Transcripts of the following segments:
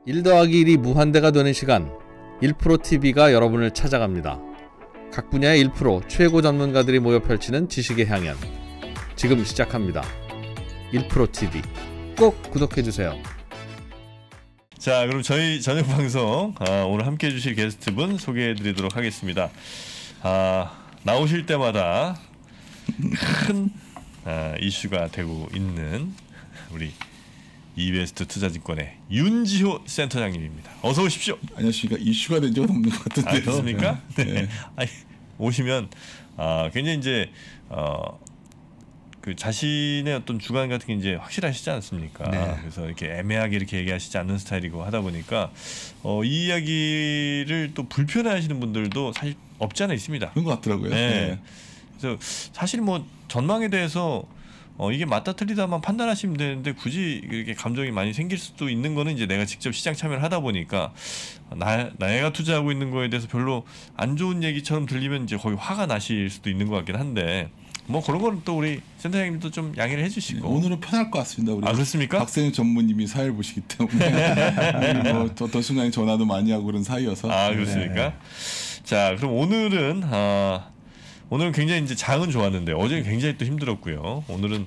1 더하기 1이 무한대가 되는 시간 1%TV가 여러분을 찾아갑니다. 각 분야의 1% 최고 전문가들이 모여 펼치는 지식의 향연 지금 시작합니다. 1%TV 꼭 구독해주세요. 자, 그럼 저희 저녁 방송 오늘 함께 해주실 게스트분 소개해드리도록 하겠습니다. 나오실 때마다 큰 이슈가 되고 있는 우리 이베스트 투자증권의 윤지호 센터장님입니다. 어서 오십시오. 안녕하십니까. 이슈가 된 적은 없는 것 같은데요. 그렇습니까? 네. 네. 아니, 오시면 굉장히 이제 그 자신의 어떤 주관 같은 게 이제 확실하시지 않습니까? 네. 그래서 이렇게 애매하게 이렇게 얘기하시지 않는 스타일이고 하다 보니까 이 이야기를 또 불편해하시는 분들도 사실 없지 않아 있습니다. 그런 것 같더라고요. 네. 네. 그래서 사실 뭐 전망에 대해서 이게 맞다 틀리다만 판단하시면 되는데 굳이 이렇게 감정이 많이 생길 수도 있는 거는 이제 내가 직접 시장 참여를 하다 보니까 내가 투자하고 있는 거에 대해서 별로 안 좋은 얘기처럼 들리면 이제 거기 화가 나실 수도 있는 것 같긴 한데 뭐 그런 거는 또 우리 센터장님도 좀 양해를 해주시고. 네, 오늘은 편할 것 같습니다. 우리 그렇습니까? 박세윤 전무님이 사회를 보시기 때문에 뭐 어떤 순간에 전화도 많이 하고 그런 사이여서. 그렇습니까? 네. 자, 그럼 오늘은 굉장히 이제 장은 좋았는데 어제는 굉장히 또 힘들었고요. 오늘은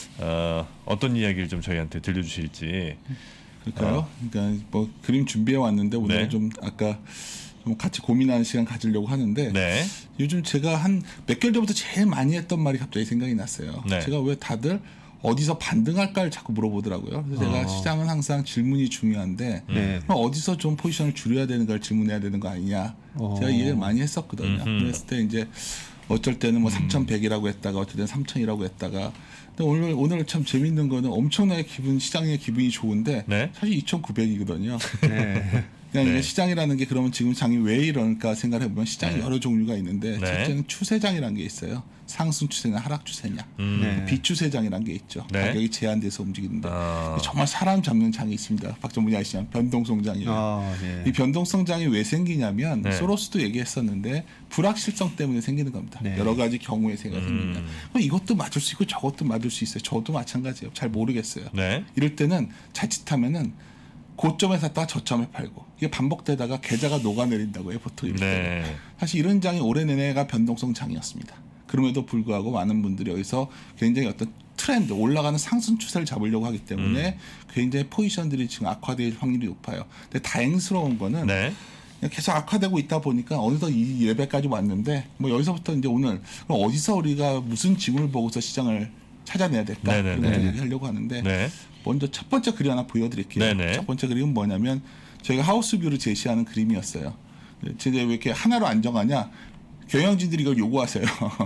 어떤 이야기를 좀 저희한테 들려주실지. 그럴까요? 그러니까 뭐 그림 준비해 왔는데 오늘 네. 좀 아까 좀 같이 고민하는 시간 가지려고 하는데 네. 요즘 제가 한 몇 개월 전부터 제일 많이 했던 말이 갑자기 생각이 났어요. 네. 제가 왜 다들 어디서 반등할까를 자꾸 물어보더라고요. 그래서 제가 시장은 항상 질문이 중요한데 그럼 어디서 좀 포지션을 줄여야 되는 걸 질문해야 되는 거 아니냐. 제가 이 얘기를 많이 했었거든요. 그랬을 때 이제 어쩔 때는 뭐 3,100이라고 했다가 어쩔 때는 3,000이라고 했다가 근데 오늘 참 재밌는 거는 엄청나게 시장의 기분이 좋은데 네. 사실 2,900이거든요. 네. 그러니까 네. 시장이라는 게 그러면 지금 장이 왜 이러니까 생각해 보면 시장이 여러 종류가 있는데 네. 첫째는 추세장이라는 게 있어요. 상승 추세냐 하락 추세냐. 비추세장이라는 게 있죠. 네. 가격이 제한돼서 움직이는데 정말 사람 잡는 장이 있습니다. 박전문이 아시잖아요. 변동성장이에요. 네. 이 변동성장이 왜 생기냐면 네. 소로스도 얘기했었는데 불확실성 때문에 생기는 겁니다. 네. 여러 가지 경우에 생기면 이것도 맞을 수 있고 저것도 맞을 수 있어요. 저도 마찬가지예요. 잘 모르겠어요. 네. 이럴 때는 자칫하면은 고점에 샀다가 저점에 팔고 이게 반복되다가 계좌가 녹아내린다고 해요. 보통 이럴 때. 네. 사실 이런 장이 올해 내내가 변동성 장이었습니다. 그럼에도 불구하고 많은 분들이 여기서 굉장히 어떤 트렌드 올라가는 상승 추세를 잡으려고 하기 때문에 굉장히 포지션들이 지금 악화될 확률이 높아요. 근데 다행스러운 거는 네. 계속 악화되고 있다 보니까 어느덧 이 레벨까지 왔는데 뭐 여기서부터 이제 오늘 그럼 어디서 우리가 무슨 지문을 보고서 시장을 찾아내야 될까 이런 걸 얘기하려고 하는데 네. 먼저 첫 번째 그림 하나 보여드릴게요. 네네. 첫 번째 그림은 뭐냐면 저희가 하우스뷰를 제시하는 그림이었어요. 제가 왜 이렇게 하나로 안 정하냐? 경영진들이 이걸 요구하세요.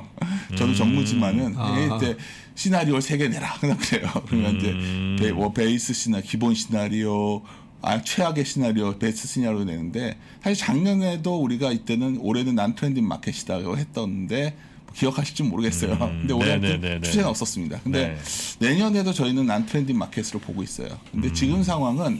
저도 전무지만은 이때 시나리오 3개 내라. 그냥 그래요. 그러면 이제 뭐 베이스 시나리오, 기본 시나리오, 최악의 시나리오, 베스트 시나리오 내는데 사실 작년에도 우리가 이때는 올해는 난 트렌딩 마켓이다고 했던데 기억하실지 모르겠어요. 근데 올해는 추세는 없었습니다. 근데 내년에도 저희는 난 트렌딩 마켓으로 보고 있어요. 근데 지금 상황은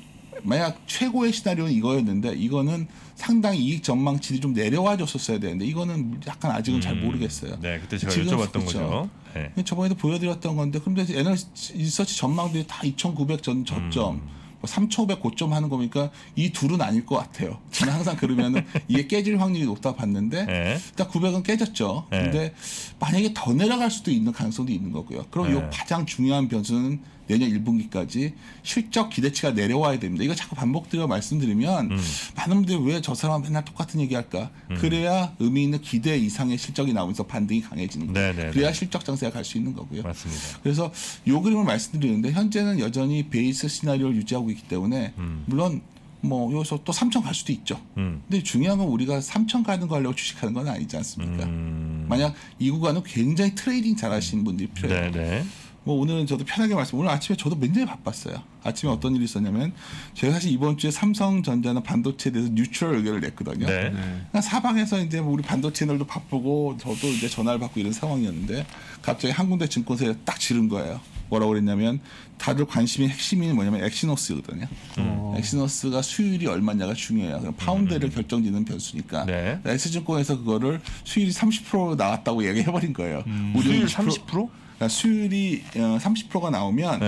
만약 최고의 시나리오는 이거였는데 이거는 상당히 이익 전망치들이 좀 내려와 줬었어야 되는데 이거는 약간 아직은 잘 모르겠어요. 네, 그때 제가 여쭤봤던 거죠. 네. 저번에도 보여드렸던 건데 그런데 에너지 리서치 전망들이 다 2,900 저점 3,500 고점 하는 거니까 이 둘은 아닐 것 같아요. 저는 항상 그러면은 이게 깨질 확률이 높다 봤는데 일단 900은 깨졌죠. 근데 만약에 더 내려갈 수도 있는 가능성도 있는 거고요. 그럼 이 가장 중요한 변수는 내년 1분기까지 실적 기대치가 내려와야 됩니다. 이거 자꾸 반복드려 말씀드리면 많은 분들이 왜 저 사람은 맨날 똑같은 얘기할까? 그래야 의미 있는 기대 이상의 실적이 나오면서 반등이 강해지는 거예요. 그래야 실적 장세가 갈 수 있는 거고요. 맞습니다. 그래서 이 그림을 말씀드리는데 현재는 여전히 베이스 시나리오를 유지하고 있기 때문에 물론 뭐 여기서 또 3천 갈 수도 있죠. 근데 중요한 건 우리가 3천 가는 거 하려고 주식하는 건 아니지 않습니까? 만약 이 구간은 굉장히 트레이딩 잘하시는 분들이 필요해요. 네네. 뭐 오늘은 저도 편하게 오늘 아침에 저도 굉장히 바빴어요. 아침에 어떤 일이 있었냐면 제가 사실 이번 주에 삼성전자나 반도체에 대해서 뉴트럴 의견을 냈거든요. 그러니까 사방에서 이제 뭐 우리 반도체 채널도 바쁘고 저도 이제 전화를 받고 이런 상황이었는데 갑자기 한 군데 증권사에 딱 지른 거예요. 뭐라고 그랬냐면 다들 관심이 핵심이 뭐냐면 엑시노스거든요. 엑시노스가 수율이 얼마냐가 중요해요. 그럼 파운드를 결정짓는 변수니까. S증권에서 그거를 수율이 30% 나왔다고 얘기해버린 거예요. 수율 30%? 그러니까 수율이 30%가 나오면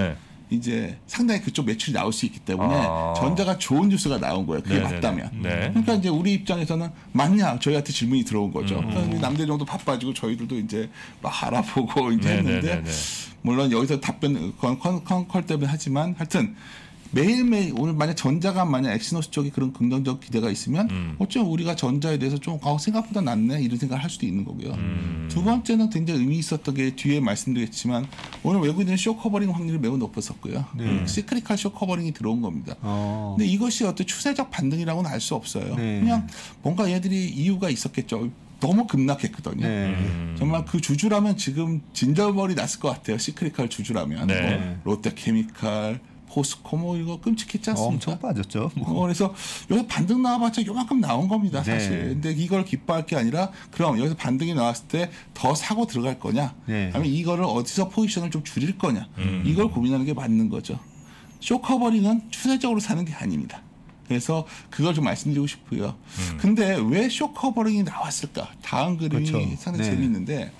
이제 상당히 그쪽 매출이 나올 수 있기 때문에 전자가 좋은 뉴스가 나온 거예요. 그게 네네네. 맞다면. 네. 그러니까 이제 우리 입장에서는 맞냐 저희한테 질문이 들어온 거죠. 그러니까 남대정도 바빠지고 저희들도 이제 막 알아보고 이제 했는데 물론 여기서 답변 컨 때문에 하지만 하여튼 매일매일 오늘 만약 전자가 만약 엑시노스 쪽에 그런 긍정적 기대가 있으면 어쩌면 우리가 전자에 대해서 좀 생각보다 낫네 이런 생각을 할 수도 있는 거고요. 두 번째는 굉장히 의미 있었던 게 뒤에 말씀드리겠지만 오늘 외국인들은 쇼 커버링 확률이 매우 높았었고요. 시크리컬 쇼 커버링이 들어온 겁니다. 근데 이것이 어떤 추세적 반등이라고는 알 수 없어요. 그냥 뭔가 얘들이 이유가 있었겠죠. 너무 급락했거든요. 정말 그 주주라면 지금 진절머리 났을 것 같아요. 시크리컬 주주라면. 뭐 롯데케미칼 포스코 뭐 이거 끔찍했지 않습니까? 엄청 빠졌죠. 그래서 여기서 반등 나와봤자 요만큼 나온 겁니다, 사실. 근데 이걸 기뻐할 게 아니라 그럼 여기서 반등이 나왔을 때 더 사고 들어갈 거냐, 아니면 이거를 어디서 포지션을 좀 줄일 거냐, 이걸 고민하는 게 맞는 거죠. 쇼 커버링은 추세적으로 사는 게 아닙니다. 그래서 그걸 좀 말씀드리고 싶고요. 근데 왜 쇼 커버링이 나왔을까? 다음 그림이 그렇죠. 상당히 재미있는데.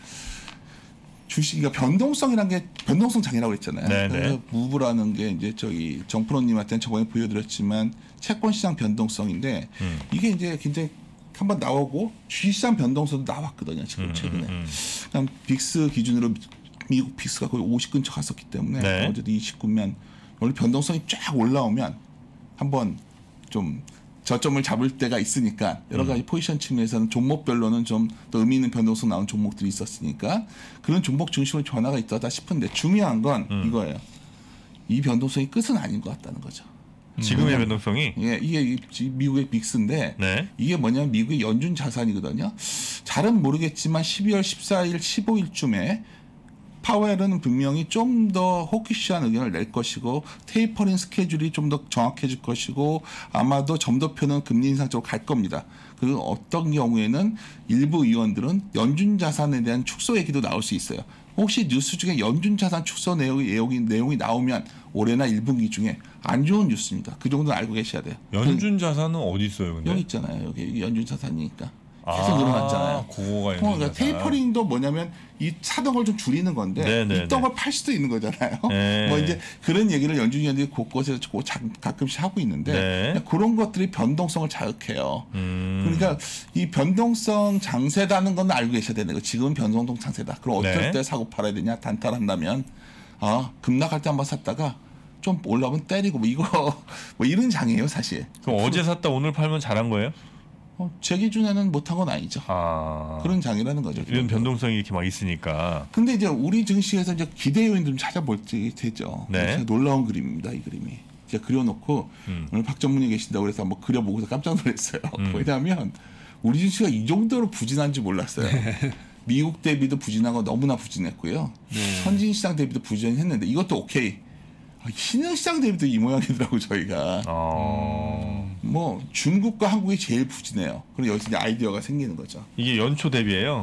주식이가 변동성이라는 게 변동성 장애라고 했잖아요. 그래서 무브라는 게 이제 저기 정프로님한테는 저번에 보여드렸지만 채권 시장 변동성인데 이게 이제 굉장히 한번 나오고 주식시장 변동성도 나왔거든요. 지금 최근에. 그러니까 빅스 기준으로 미국 빅스가 거의 50 근처 갔었기 때문에 어제도 29면 원래 변동성이 쫙 올라오면 한번 좀 저점을 잡을 때가 있으니까 여러 가지 포지션 측면에서는 종목별로는 좀 더 의미 있는 변동성 나온 종목들이 있었으니까 그런 종목 중심으로 변화가 있다 싶은데 중요한 건 이거예요. 이 변동성이 끝은 아닌 것 같다는 거죠. 지금의 변동성이? 예, 이게 미국의 빅스인데 이게 뭐냐면 미국의 연준 자산이거든요. 잘은 모르겠지만 12월 14일, 15일쯤에 파웰은 분명히 좀 더 호키시한 의견을 낼 것이고 테이퍼링 스케줄이 좀 더 정확해질 것이고 아마도 점도표는 금리 인상 쪽으로 갈 겁니다. 그 어떤 경우에는 일부 의원들은 연준 자산에 대한 축소 얘기도 나올 수 있어요. 혹시 뉴스 중에 연준 자산 축소 내용이 나오면 올해나 1분기 중에 안 좋은 뉴스입니다. 그 정도는 알고 계셔야 돼요. 연준 자산은 어디 있어요, 근데? 여기 있잖아요. 여기 연준 자산이니까. 계속 늘어났잖아요. 그거가 그러니까 테이퍼링도 뭐냐면 이 사덕을 좀 줄이는 건데 이 떡을 팔 수도 있는 거잖아요. 뭐 이제 그런 얘기를 연준 위원들이 곳곳에서 가끔씩 하고 있는데 그런 것들이 변동성을 자극해요. 그러니까 이 변동성 장세다는 건 알고 계셔야 되는 거예요. 지금은 변동성 장세다. 그럼 어떨 때 사고 팔아야 되냐? 단타한다면 급락할 때 한번 샀다가 좀 올라오면 때리고 뭐 이거 뭐 이런 장이에요, 사실. 그럼 어제 샀다 오늘 팔면 잘한 거예요? 제 기준에는 못한 건 아니죠. 그런 장이라는 거죠. 이런 변동성이 이렇게 막 있으니까. 근데 이제 우리 증시에서 이제 기대 요인들 좀 찾아볼 때 되죠. 놀라운 그림입니다, 이 그림이. 제가 그려놓고 오늘 박전문이 계신다고 그래서 한번 그려보고서 깜짝 놀랐어요. 왜냐하면 우리 증시가 이 정도로 부진한지 몰랐어요. 미국 대비도 부진하고 너무나 부진했고요. 선진시장 대비도 부진했는데 이것도 오케이. 신흥시장 대비도 이 모양이더라고 저희가. 뭐 중국과 한국이 제일 부진해요. 그리고 여기서 이제 아이디어가 생기는 거죠. 이게 연초 대비예요?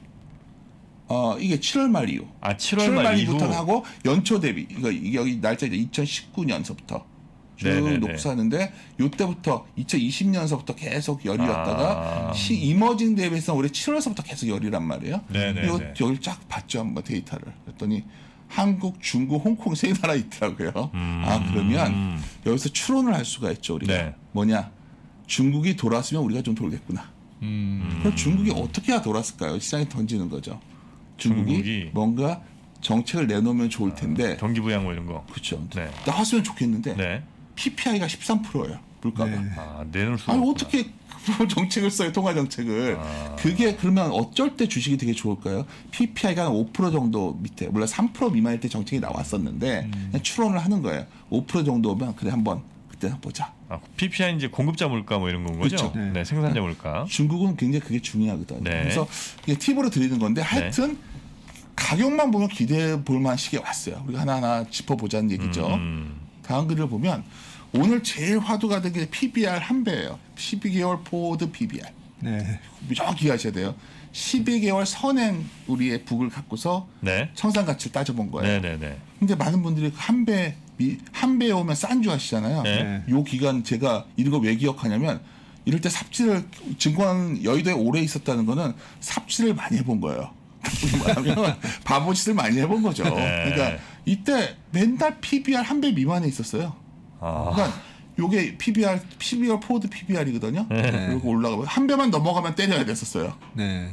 이게 7월 말 이후. 7월 말 이후부터 이후 하고 연초 대비. 이게 여기 날짜 이제 2019년서부터 쭉 놓고 사는데 이때부터 2020년서부터 계속 열이었다가 이머징 대비해서 올해 7월서부터 계속 열이란 말이에요. 여기 쫙 봤죠 한번 데이터를. 그랬더니 한국, 중국, 홍콩 세 나라 있더라고요. 그러면 여기서 추론을 할 수가 있죠 우리가. 뭐냐? 중국이 돌았으면 우리가 좀 돌겠구나. 그럼 중국이 어떻게 해야 돌았을까요? 시장에 던지는 거죠. 중국이 뭔가 정책을 내놓으면 좋을 텐데. 경기 부양 뭐 이런 거. 그렇죠. 나왔으면 좋겠는데 PPI가 13%예요. 물가가. 내놓을 수가 아니 어떻게 정책을 써요, 통화 정책을. 그게 그러면 어쩔 때 주식이 되게 좋을까요? PPI가 한 5% 정도 밑에, 물론 3% 미만일 때 정책이 나왔었는데 그냥 추론을 하는 거예요. 5% 정도면 그래 한번 그때 보자. PPI 이제 공급자 물가 뭐 이런 건 거죠? 그렇죠. 생산자 물가. 중국은 굉장히 그게 중요하거든요. 그래서 이게 팁으로 드리는 건데 하여튼 가격만 보면 기대해 볼 만한 시기에 왔어요. 우리가 하나하나 짚어보자는 얘기죠. 다음 글을 보면 오늘 제일 화두가 된 게 PBR 한 배예요. 12개월 포워드 PBR. 정확히 하셔야 돼요. 12개월 선행 우리의 북을 갖고서 청산 가치를 따져본 거예요. 근데 많은 분들이 한 배에 오면 싼 줄 아시잖아요. 요 기간 제가 이거 왜 기억하냐면 이럴 때 삽질을 증권 여의도에 오래 있었다는 거는 삽질을 많이 해본 거예요. 말하면 바보짓을 많이 해본 거죠. 그러니까 이때 맨날 PBR 한 배 미만에 있었어요. 그러니까 요게 PBR 포드 PBR이거든요. 그리고 올라가면 한 배만 넘어가면 때려야 됐었어요. 네.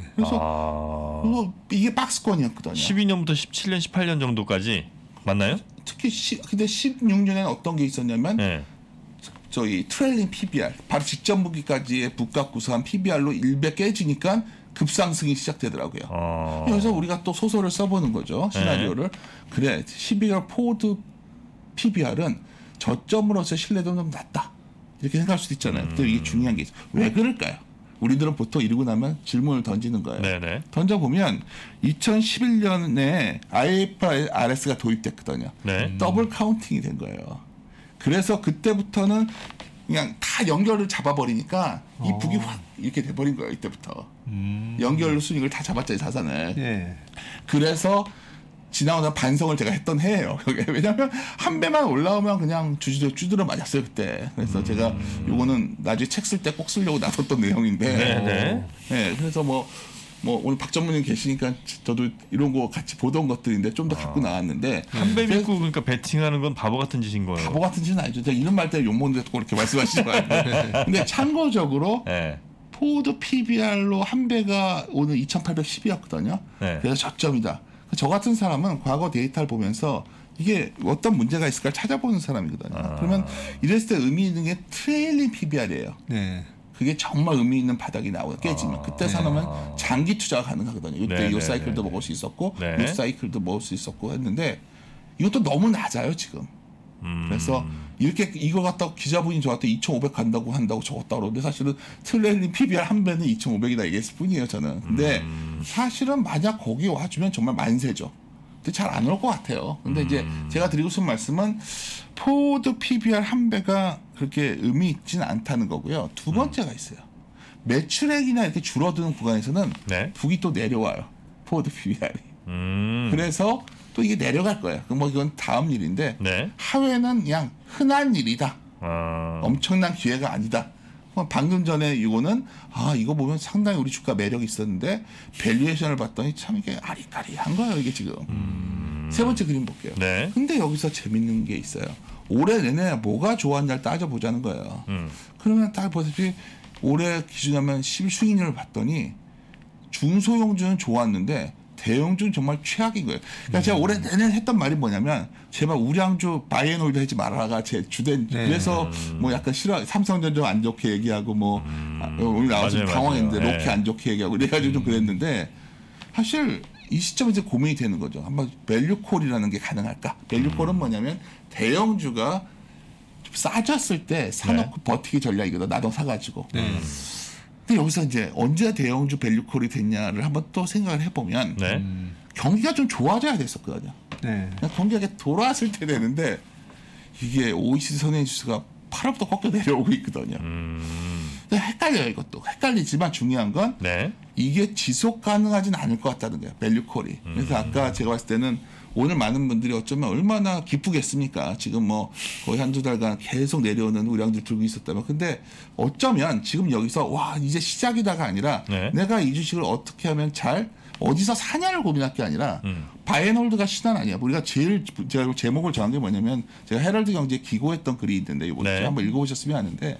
그래서 이게 박스권이었거든요. 12년부터 17년, 18년 정도까지 맞나요? 특히 근데 16년에는 어떤 게 있었냐면 네. 저희 트레일링 PBR 바로 직전 무기까지의 북각 구성한 PBR로 1배 깨지니까 급상승이 시작되더라고요. 그래서 우리가 또 소설을 써보는 거죠. 시나리오를. 그래 12월 포드 PBR은 저점으로서 신뢰도는 좀 낮다. 이렇게 생각할 수도 있잖아요. 근데 이게 중요한 게 있어요. 왜 그럴까요? 우리들은 보통 이러고 나면 질문을 던지는 거예요. 네네. 던져보면 2011년에 IFRS가 도입됐거든요. 네. 더블 카운팅이 된 거예요. 그래서 그때부터는 그냥 다 연결을 잡아버리니까 이 북이 확 이렇게 돼버린 거예요. 이때부터. 연결 순위를 다 잡았잖아요. 자산을. 예. 그래서 지나오는 반성을 제가 했던 해예요. 왜냐하면 한 배만 올라오면 그냥 주드러 맞았어요 그때. 그래서 제가 요거는 나중에 책 쓸 때 꼭 쓰려고 나섰던 내용인데. 네네. 네, 그래서 뭐 오늘 박 전무님 계시니까 저도 이런 거 같이 보던 것들인데 좀 더 갖고 나왔는데 한 배 믿고 그러니까 배팅하는 건 바보 같은 짓인 거예요. 바보 같은 짓은 아니죠. 제가 이런 말 때문에 욕먹는데 꼭 이렇게 말씀하시지 말고. 근데 참고적으로 네. 포드 PBR로 한 배가 오늘 2,810이었거든요. 네. 그래서 저점이다. 저 같은 사람은 과거 데이터를 보면서 이게 어떤 문제가 있을까 찾아보는 사람이거든요. 그러면 이랬을 때 의미 있는 게 트레일링 PBR이에요. 네. 그게 정말 의미 있는 바닥이 나오고 깨지면 그때 사놓으면 장기 투자가 가능하거든요. 이때 이 사이클도 먹을 수 있었고 이 사이클도 먹을 수 있었고 했는데 이것도 너무 낮아요 지금. 그래서 이렇게 이거 갖다 기자분이 저한테 2,500 간다고 한다고 적었다 그러는데 사실은 트레일링 PBR 한 배는 2,500이다 얘기했을 뿐이에요 저는. 근데 사실은 만약 거기 와주면 정말 만세죠. 근데 잘 안 올 것 같아요. 근데 이제 제가 드리고 싶은 말씀은 포드 PBR 한 배가 그렇게 의미 있지는 않다는 거고요. 두 번째가 있어요. 매출액이나 이렇게 줄어드는 구간에서는 네. 북이 또 내려와요. 포드 PBR이. 그래서 또 이게 내려갈 거예요. 뭐 이건 다음 일인데 네. 하회는 그냥 흔한 일이다. 엄청난 기회가 아니다. 방금 전에 이거는 이거 보면 상당히 우리 주가 매력이 있었는데 밸류에이션을 봤더니 참 이게 아리까리한 거예요 이게 지금. 세 번째 그림 볼게요. 네. 근데 여기서 재밌는 게 있어요. 올해 내내 뭐가 좋았냐를 따져보자는 거예요. 그러면 딱 보시다시피 올해 기준하면 11숭인율을 봤더니 중소형주는 좋았는데 대형주는 정말 최악인 거예요. 그러니까 제가 올해 내내 했던 말이 뭐냐면 제발 우량주 바이앤홀드 하지 말아가 제 주된. 그래서 뭐 약간 싫어 삼성전자 안 좋게 얘기하고 뭐 오늘 나와서 당황했는데 로키 안 좋게 얘기하고 이래가지고 좀 그랬는데 사실 이 시점에 이제 고민이 되는 거죠. 한번 밸류콜이라는 게 가능할까? 밸류콜은 뭐냐면 대형주가 좀 싸졌을 때 사놓고 버티기 전략이거든. 나도 사가지고. 근데 여기서 이제 언제 대형주 밸류콜이 됐냐를 한번 또 생각을 해보면 경기가 좀 좋아져야 됐었거든요. 경기가 돌아왔을 때 되는데 이게 OECD 선행지수가 8월부터 꺾여 내려오고 있거든요. 근데 헷갈려요 이것도. 헷갈리지만 중요한 건 이게 지속 가능하진 않을 것 같다는 거예요. 밸류콜이. 그래서 아까 제가 봤을 때는 오늘 많은 분들이 어쩌면 얼마나 기쁘겠습니까? 지금 뭐 거의 한두 달간 계속 내려오는 우량주를 들고 있었다면. 근데 어쩌면 지금 여기서 와 이제 시작이다가 아니라 내가 이 주식을 어떻게 하면 잘 어디서 사냐를 고민할 게 아니라 바이앤홀드가 신한 아니야. 우리가 제가 제목을 정한 게 뭐냐면 제가 헤럴드 경제에 기고했던 글이 있는데 이거 한번 읽어보셨으면 하는데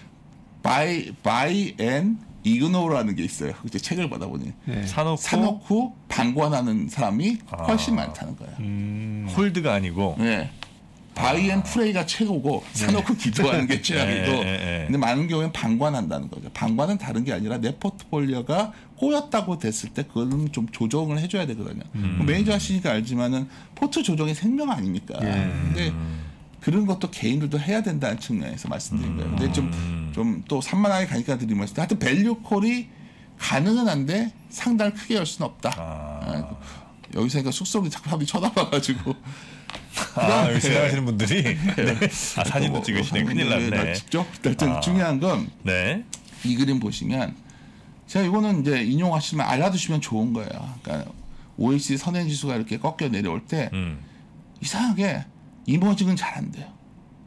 buy and ignore라는 게 있어요. 그때 책을 받아보니 사놓고 방관하는 사람이 훨씬 많다는 거예요. 홀드가 아니고. 바이 앤 프레이가 최고고 사놓고 기도하는 게 최악이고 근데 많은 경우에는 방관한다는 거죠. 방관은 다른 게 아니라 내 포트폴리오가 꼬였다고 됐을 때 그거는 좀 조정을 해줘야 되거든요. 매니저 하시니까 알지만은 포트 조정이 생명 아닙니까? 근데 그런 것도 개인들도 해야 된다는 측면에서 말씀드린 거예요. 근데 좀 또 산만하게 가니까 드린 말씀. 하여튼 밸류콜이 가능은 한데 상당히 크게 열 수는 없다. 여기서 그러니까 쑥스럽게 자꾸 사람들이 쳐다봐가지고. 여기 지나가시는 분들이 사진도 찍으시네. 큰일 났네. 직접. 일단 중요한 건 이 그림 보시면 제가 이거는 이제 인용하시면 알아두시면 좋은 거예요. 그러니까 OECD 선행지수가 이렇게 꺾여 내려올 때 이상하게 이머징은 잘 안 돼요.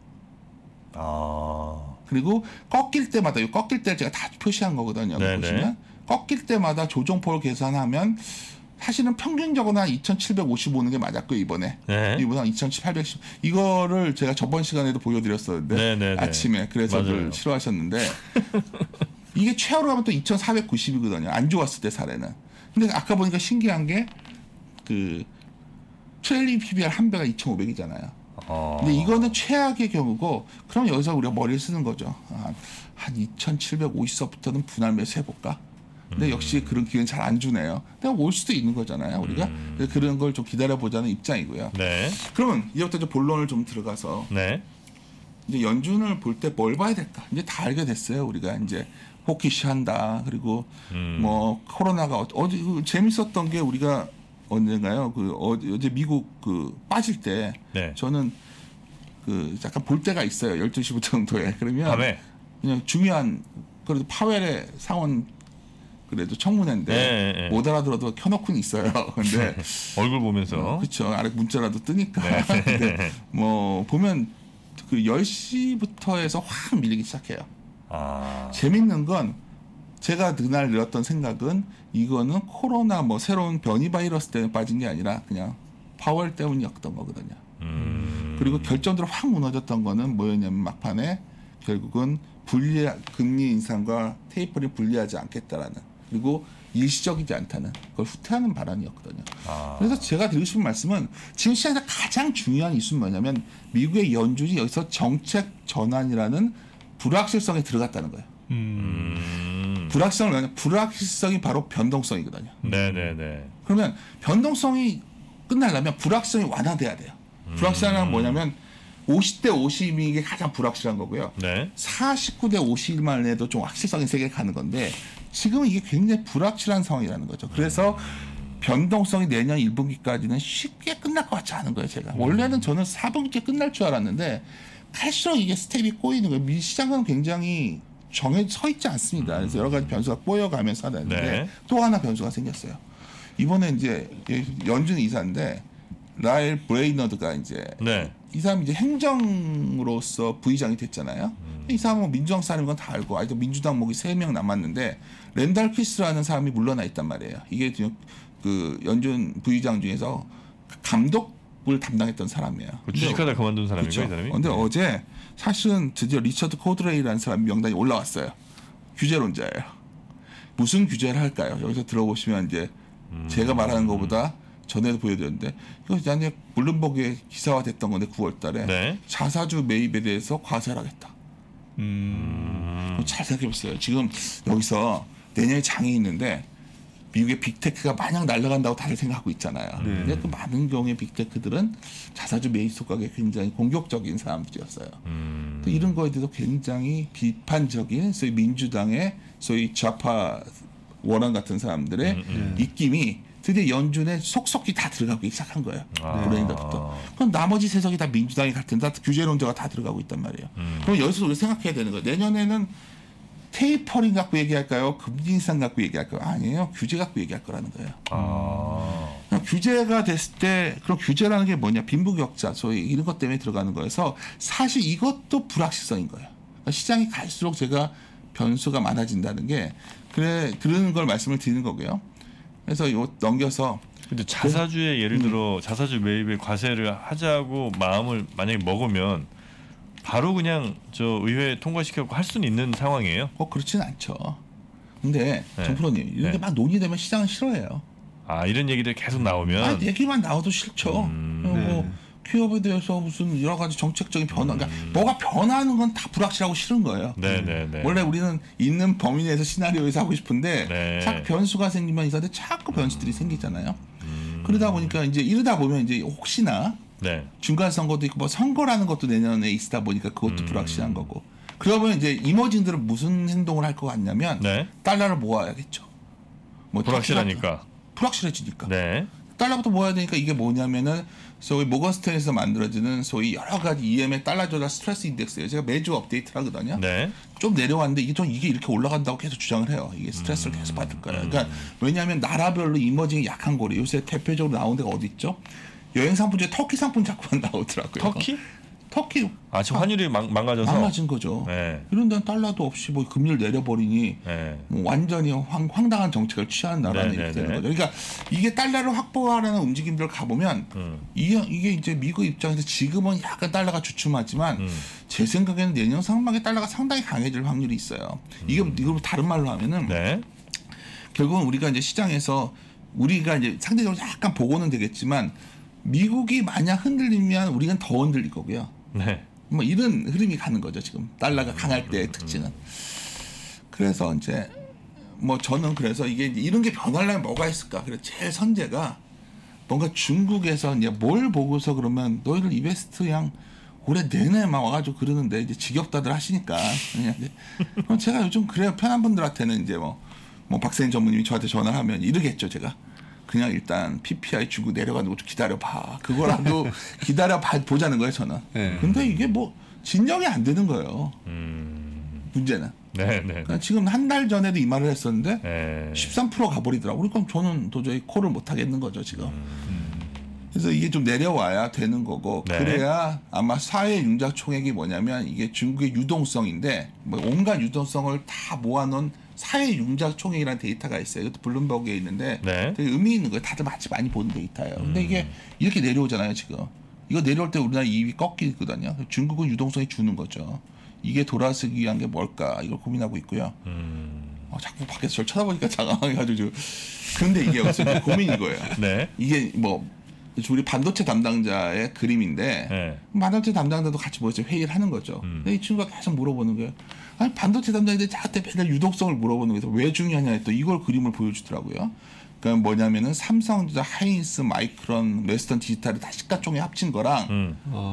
그리고 꺾일 때마다 이 꺾일 때를 제가 다 표시한 거거든요. 여기 보시면 꺾일 때마다 조정폭을 계산하면 사실은 평균적으로 한 2,750 오는 게 맞았고요 이번에. 네. 이번에 2,810. 이거를 제가 저번 시간에도 보여드렸었는데 네네네. 아침에 그래서 늘 싫어하셨는데 이게 최하로 하면 또 2,490이거든요. 안 좋았을 때 사례는. 근데 아까 보니까 신기한 게 그 트레일링 PBR 한 배가 2,500이잖아요. 근데 이거는 최악의 경우고 그럼 여기서 우리가 머리를 쓰는 거죠. 한 2,750서부터는 분할 매수 해볼까? 근데 역시 그런 기회는 잘 안 주네요. 근데 올 수도 있는 거잖아요, 우리가. 그런 걸 좀 기다려보자는 입장이고요. 네. 그러면 이제부터 좀 본론을 좀 들어가서 네. 이제 연준을 볼 때 뭘 봐야 될까? 이제 다 알게 됐어요. 우리가 이제 호키시 한다. 그리고 뭐 코로나가 어제 재밌었던 게 우리가 언젠가요? 어제 미국 빠질 때 네. 저는 약간 볼 때가 있어요. 12시부터 정도에. 그러면 밤에 그냥 중요한 그래도 파웰의 상원 그래도 청문회인데 네. 못 알아들어도 켜놓고는 있어요. 근데 얼굴 보면서 그렇죠. 아래 문자라도 뜨니까. 네. 근데 뭐 보면 10시부터 해서 확 밀리기 시작해요. 재밌는 건 제가 그날 내었던 생각은 이거는 코로나 뭐 새로운 변이 바이러스 때문에 빠진 게 아니라 그냥 파월 때문이었던 거거든요. 그리고 결정적으로 확 무너졌던 거는 뭐였냐면 막판에 결국은 금리 인상과 테이퍼링 분리하지 않겠다라는 그리고 일시적이지 않다는 그걸 후퇴하는 발언이었거든요. 그래서 제가 드리고 싶은 말씀은 지금 시장에서 가장 중요한 이슈는 뭐냐면 미국의 연준이 여기서 정책 전환이라는 불확실성에 들어갔다는 거예요. 불확실성은 뭐냐? 불확실성이 바로 변동성이거든요. 네네네. 그러면 변동성이 끝나려면 불확실성이 완화돼야 돼요. 불확실성은 뭐냐면 50대 50이 게 가장 불확실한 거고요. 네. 49대 50만 해도 좀 확실성이 세게 가는 건데 지금은 이게 굉장히 불확실한 상황이라는 거죠. 그래서 변동성이 내년 1분기까지는 쉽게 끝날 것 같지 않은 거예요. 제가 원래는 저는 4분기에 끝날 줄 알았는데 갈수록 이게 스텝이 꼬이는 거예요. 시장은 굉장히 서 있지 않습니다. 그래서 여러 가지 변수가 꼬여가면서 하는데 네. 또 하나 변수가 생겼어요. 이번에 이제 연준 이사인데 라일 브레이너드가 이제 네. 이 사람이 이제 행정으로서 부의장이 됐잖아요. 이 사람은 민주당 사람인 건 다 알고 아직도 민주당 목이 3명 남았는데 랜달 퀴스라는 사람이 물러나 있단 말이에요. 이게 지금 그 연준 부의장 중에서 감독을 담당했던 사람이에요. 주식하다 그만둔 사람이고 그렇죠. 이 사람이. 근데 어제 사실은 드디어 리처드 코드레이라는 사람 명단이 올라왔어요. 규제론자예요. 무슨 규제를 할까요? 여기서 들어보시면 이제 제가 말하는 것보다 전에도 보여드렸는데 이거 이제 블룸버그에 기사화됐던 건데 9월달에 네. 자사주 매입에 대해서 과세를 하겠다. 잘 생각해보세요. 지금 여기서 내년에 장이 있는데 미국의 빅테크가 마냥 날아간다고 다들 생각하고 있잖아요. 근데 그 많은 경우의 빅테크들은 자사주 매입 속각에 굉장히 공격적인 사람들이었어요. 이런 거에 대해서 굉장히 비판적인 소위 민주당의 소위 좌파 원안 같은 사람들의 입김이 드디어 연준에 속속히 다 들어가기 시작한 거예요. 브레인더부터. 그럼 나머지 세석이 다 민주당이 갈 텐데 규제론자가 다 들어가고 있단 말이에요. 그럼 여기서 우리 생각해야 되는 거예요. 내년에는 테이퍼링 갖고 얘기할까요? 금리 인상 갖고 얘기할까요? 아니에요. 규제 갖고 얘기할 거라는 거예요. 규제가 됐을 때 그럼 규제라는 게 뭐냐? 빈부격차 소위 이런 것 때문에 들어가는 거여서 사실 이것도 불확실성인 거예요. 그러니까 시장이 갈수록 제가 변수가 많아진다는 게 그런 걸 말씀을 드리는 거고요. 그래서 이거 넘겨서 근데 자사주에 예를 들어 자사주 매입에 과세를 하자고 마음을 만약에 먹으면 바로 그냥 저 의회 통과시켜고 할 수는 있는 상황이에요? 그렇지는 않죠. 근데 네. 정프로님 이런 게 막 논의되면 시장은 싫어해요. 이런 얘기들 계속 나오면 얘기만 나와도 싫죠. 그리고 퀴업에 대해서 무슨 여러 가지 정책적인 변화, 그러니까 뭐가 변하는 건 다 불확실하고 싫은 거예요. 네네네. 원래 우리는 있는 범위 내에서 시나리오에서 하고 싶은데 네. 자꾸 변수가 생기면 이사한테 자꾸 변수들이 생기잖아요. 그러다 보니까 이러다 보면 이제 혹시나 네. 중간 선거도 있고 뭐 선거라는 것도 내년에 있다 보니까 그것도 불확실한 거고. 그러면 이제 이머징들은 무슨 행동을 할 것 같냐면 네. 달러를 모아야겠죠. 뭐 불확실하니까. 불확실해지니까. 네. 달러부터 모아야 되니까 이게 뭐냐면은 소위 모건스탠에서 만들어지는 소위 여러 가지 EM의 달러 조달 스트레스 인덱스예요. 제가 매주 업데이트를 하거든요. 네. 좀 내려왔는데 이게 이렇게 올라간다고 계속 주장을 해요. 이게 스트레스를 계속 받을 거예요. 그러니까 왜냐하면 나라별로 이머징이 약한 거래. 요새 대표적으로 나온 데가 어디 있죠? 여행 상품 중에 터키 상품 자꾸만 나오더라고요. 터키? 터키 지금 환율이 망가져서 망가진 거죠. 네. 이런 데는 달러도 없이 뭐 금리를 내려버리니 네. 뭐 완전히 황당한 정책을 취하는 나라는 이렇게 되는 거죠. 그러니까 이게 달러를 확보하려는 움직임들을 가보면 이게 이제 미국 입장에서 지금은 약간 달러가 주춤하지만 제 생각에는 내년 상반기에 달러가 상당히 강해질 확률이 있어요. 이걸 다른 말로 하면은 네. 결국은 우리가 이제 시장에서 우리가 이제 상대적으로 약간 보고는 되겠지만 미국이 만약 흔들리면 우리는 더 흔들릴 거고요. 네. 뭐 이런 흐름이 가는 거죠. 지금 달러가 강할 때의 특징은. 그래서 이제 뭐 저는 그래서 이게 이런 게 변하려면 뭐가 있을까? 그래서 제일 선제가 뭔가 중국에서 이제 뭘 보고서 그러면 너희들 이베스트 그냥 올해 내내 막 와가지고 그러는데 이제 지겹다들 하시니까 그럼 제가 요즘 그래요. 편한 분들한테는 이제 뭐 박세인 전무님이 저한테 전화를 하면 이러겠죠. 제가 그냥 일단 PPI 주고 내려가는 거 좀 기다려봐. 그거라도 기다려봐 보자는 거예요. 저는. 네. 근데 이게 뭐 진정이 안 되는 거예요. 문제는. 네. 그러니까 지금 한 달 전에도 이 말을 했었는데 네. 13% 가버리더라고요. 그럼 저는 도저히 콜을 못 하겠는 거죠. 지금. 그래서 이게 좀 내려와야 되는 거고 네. 그래야 아마 사회 융자 총액이 뭐냐면 이게 중국의 유동성인데 뭐 온갖 유동성을 다 모아놓은 사회 융자 총액이라는 데이터가 있어요. 이것도 블룸버그에 있는데 네. 되게 의미 있는 거예요. 다들 마치 많이 보는 데이터예요. 근데 이게 이렇게 내려오잖아요. 지금. 이거 내려올 때 우리나라 이익이 꺾이거든요. 중국은 유동성이 주는 거죠. 이게 돌아서기 위한 게 뭘까 이걸 고민하고 있고요. 자꾸 밖에서 저를 쳐다보니까 당황해가지고 그런데 이게 여기서 이제 고민인 거예요. 네. 이게 뭐 우리 반도체 담당자의 그림인데 네. 반도체 담당자도 같이 모여서 회의를 하는 거죠. 근데 이 친구가 계속 물어보는 거예요. 아니 반도체 담당자들이 저한테 맨날 유동성을 물어보는 거에서 왜 중요하냐 했더니 이걸 그림을 보여주더라고요. 그러니까 뭐냐면은 삼성전자, 하이닉스, 마이크론, 웨스턴 디지털을 다 시가총액 합친 거랑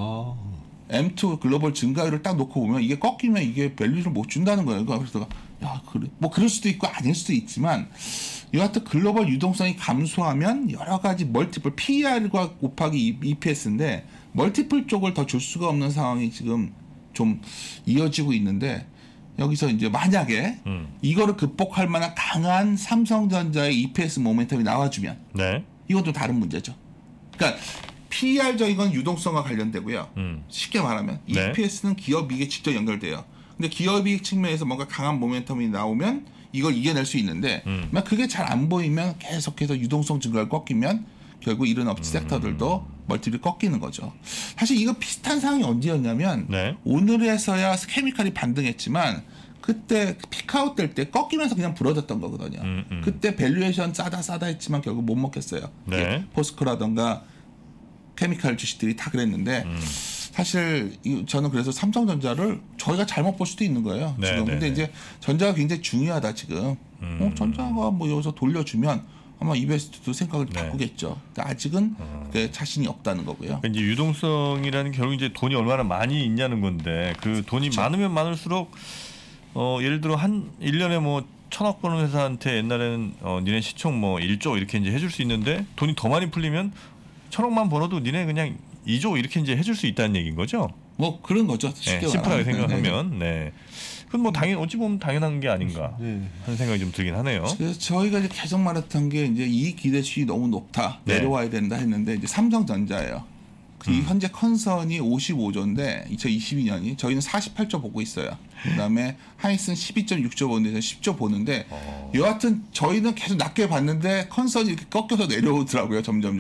M2 글로벌 증가율을 딱 놓고 보면 이게 꺾이면 이게 밸류를 못 준다는 거예요. 그래서 야 그래 뭐 그럴 수도 있고 아닐 수도 있지만 여하튼 글로벌 유동성이 감소하면 여러 가지 멀티플 PER과 곱하기 EPS인데 멀티플 쪽을 더 줄 수가 없는 상황이 지금 좀 이어지고 있는데 여기서 이제 만약에 이거를 극복할 만한 강한 삼성전자의 EPS 모멘텀이 나와주면 네. 이건 좀 다른 문제죠. 그러니까 PER적인 건 유동성과 관련되고요. 쉽게 말하면 네. EPS는 기업 이익에 직접 연결돼요. 근데 기업 이익 측면에서 뭔가 강한 모멘텀이 나오면 이걸 이겨낼 수 있는데 만약 그게 잘 안 보이면 계속해서 유동성 증가를 꺾이면 결국 이런 업체 섹터들도 멀티를 꺾이는 거죠. 사실 이거 비슷한 상황이 언제였냐면 네. 오늘에서야 케미칼이 반등했지만 그때 피크아웃 될 때 꺾이면서 그냥 부러졌던 거거든요. 그때 밸류에이션 싸다 했지만 결국 못 먹겠어요. 네. 포스코라던가 케미칼 주식들이 다 그랬는데 사실 저는 그래서 삼성전자를 저희가 잘못 볼 수도 있는 거예요. 네, 지금. 네, 근데 네. 이제 전자가 굉장히 중요하다 지금. 전자가 뭐 여기서 돌려주면 아마 이베스트도 생각을 바꾸겠죠. 근데 아직은 자신이 없다는 거고요. 그러니까 이제 유동성이라는 게 결국 이제 돈이 얼마나 많이 있냐는 건데 그 돈이 그렇죠. 많으면 많을수록 예를 들어 한 1년에 뭐 1,000억 버는 회사한테 옛날에는 니네 시총 뭐 1조 이렇게 이제 해줄 수 있는데 돈이 더 많이 풀리면 1,000억만 벌어도 니네 그냥 2조 이렇게 이제 해줄 수 있다는 얘기인 거죠. 뭐 그런 거죠. 네, 심플하게 생각하면 네. 그건 뭐 어찌 보면 당연한 게 아닌가 하는 생각이 좀 들긴 하네요. 그래서 저희가 이제 계속 말했던 게 이제 이익 기대치이 너무 높다 네. 내려와야 된다 했는데 이제 삼성전자예요. 이 현재 컨선이 55조인데 2022년이 저희는 48조 보고 있어요. 그다음에 하이닉스는 12.6조 보는데 10조 보는데 여하튼 저희는 계속 낮게 봤는데 컨선이 이렇게 꺾여서 내려오더라고요. 점점.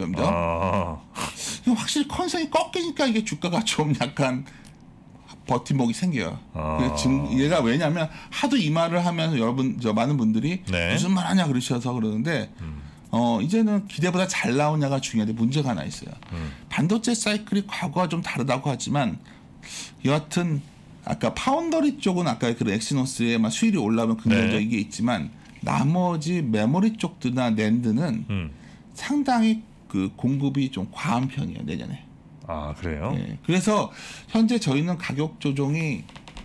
확실히 컨선이 꺾이니까 이게 주가가 좀 약간 버팀목이 생겨요. 얘가 왜냐하면 하도 이 말을 하면서 많은 분들이 네. 무슨 말 하냐 그러셔서 그러는데 이제는 기대보다 잘 나오냐가 중요한데 문제가 하나 있어요. 반도체 사이클이 과거와 좀 다르다고 하지만 여하튼 아까 파운더리 쪽은 아까 그 엑시노스의 수율이 올라오면 긍정적인 게 있지만 나머지 메모리 쪽들이나 낸드는 상당히 그 공급이 좀 과한 편이에요. 내년에. 아 그래요? 네. 그래서 현재 저희는 가격 조정이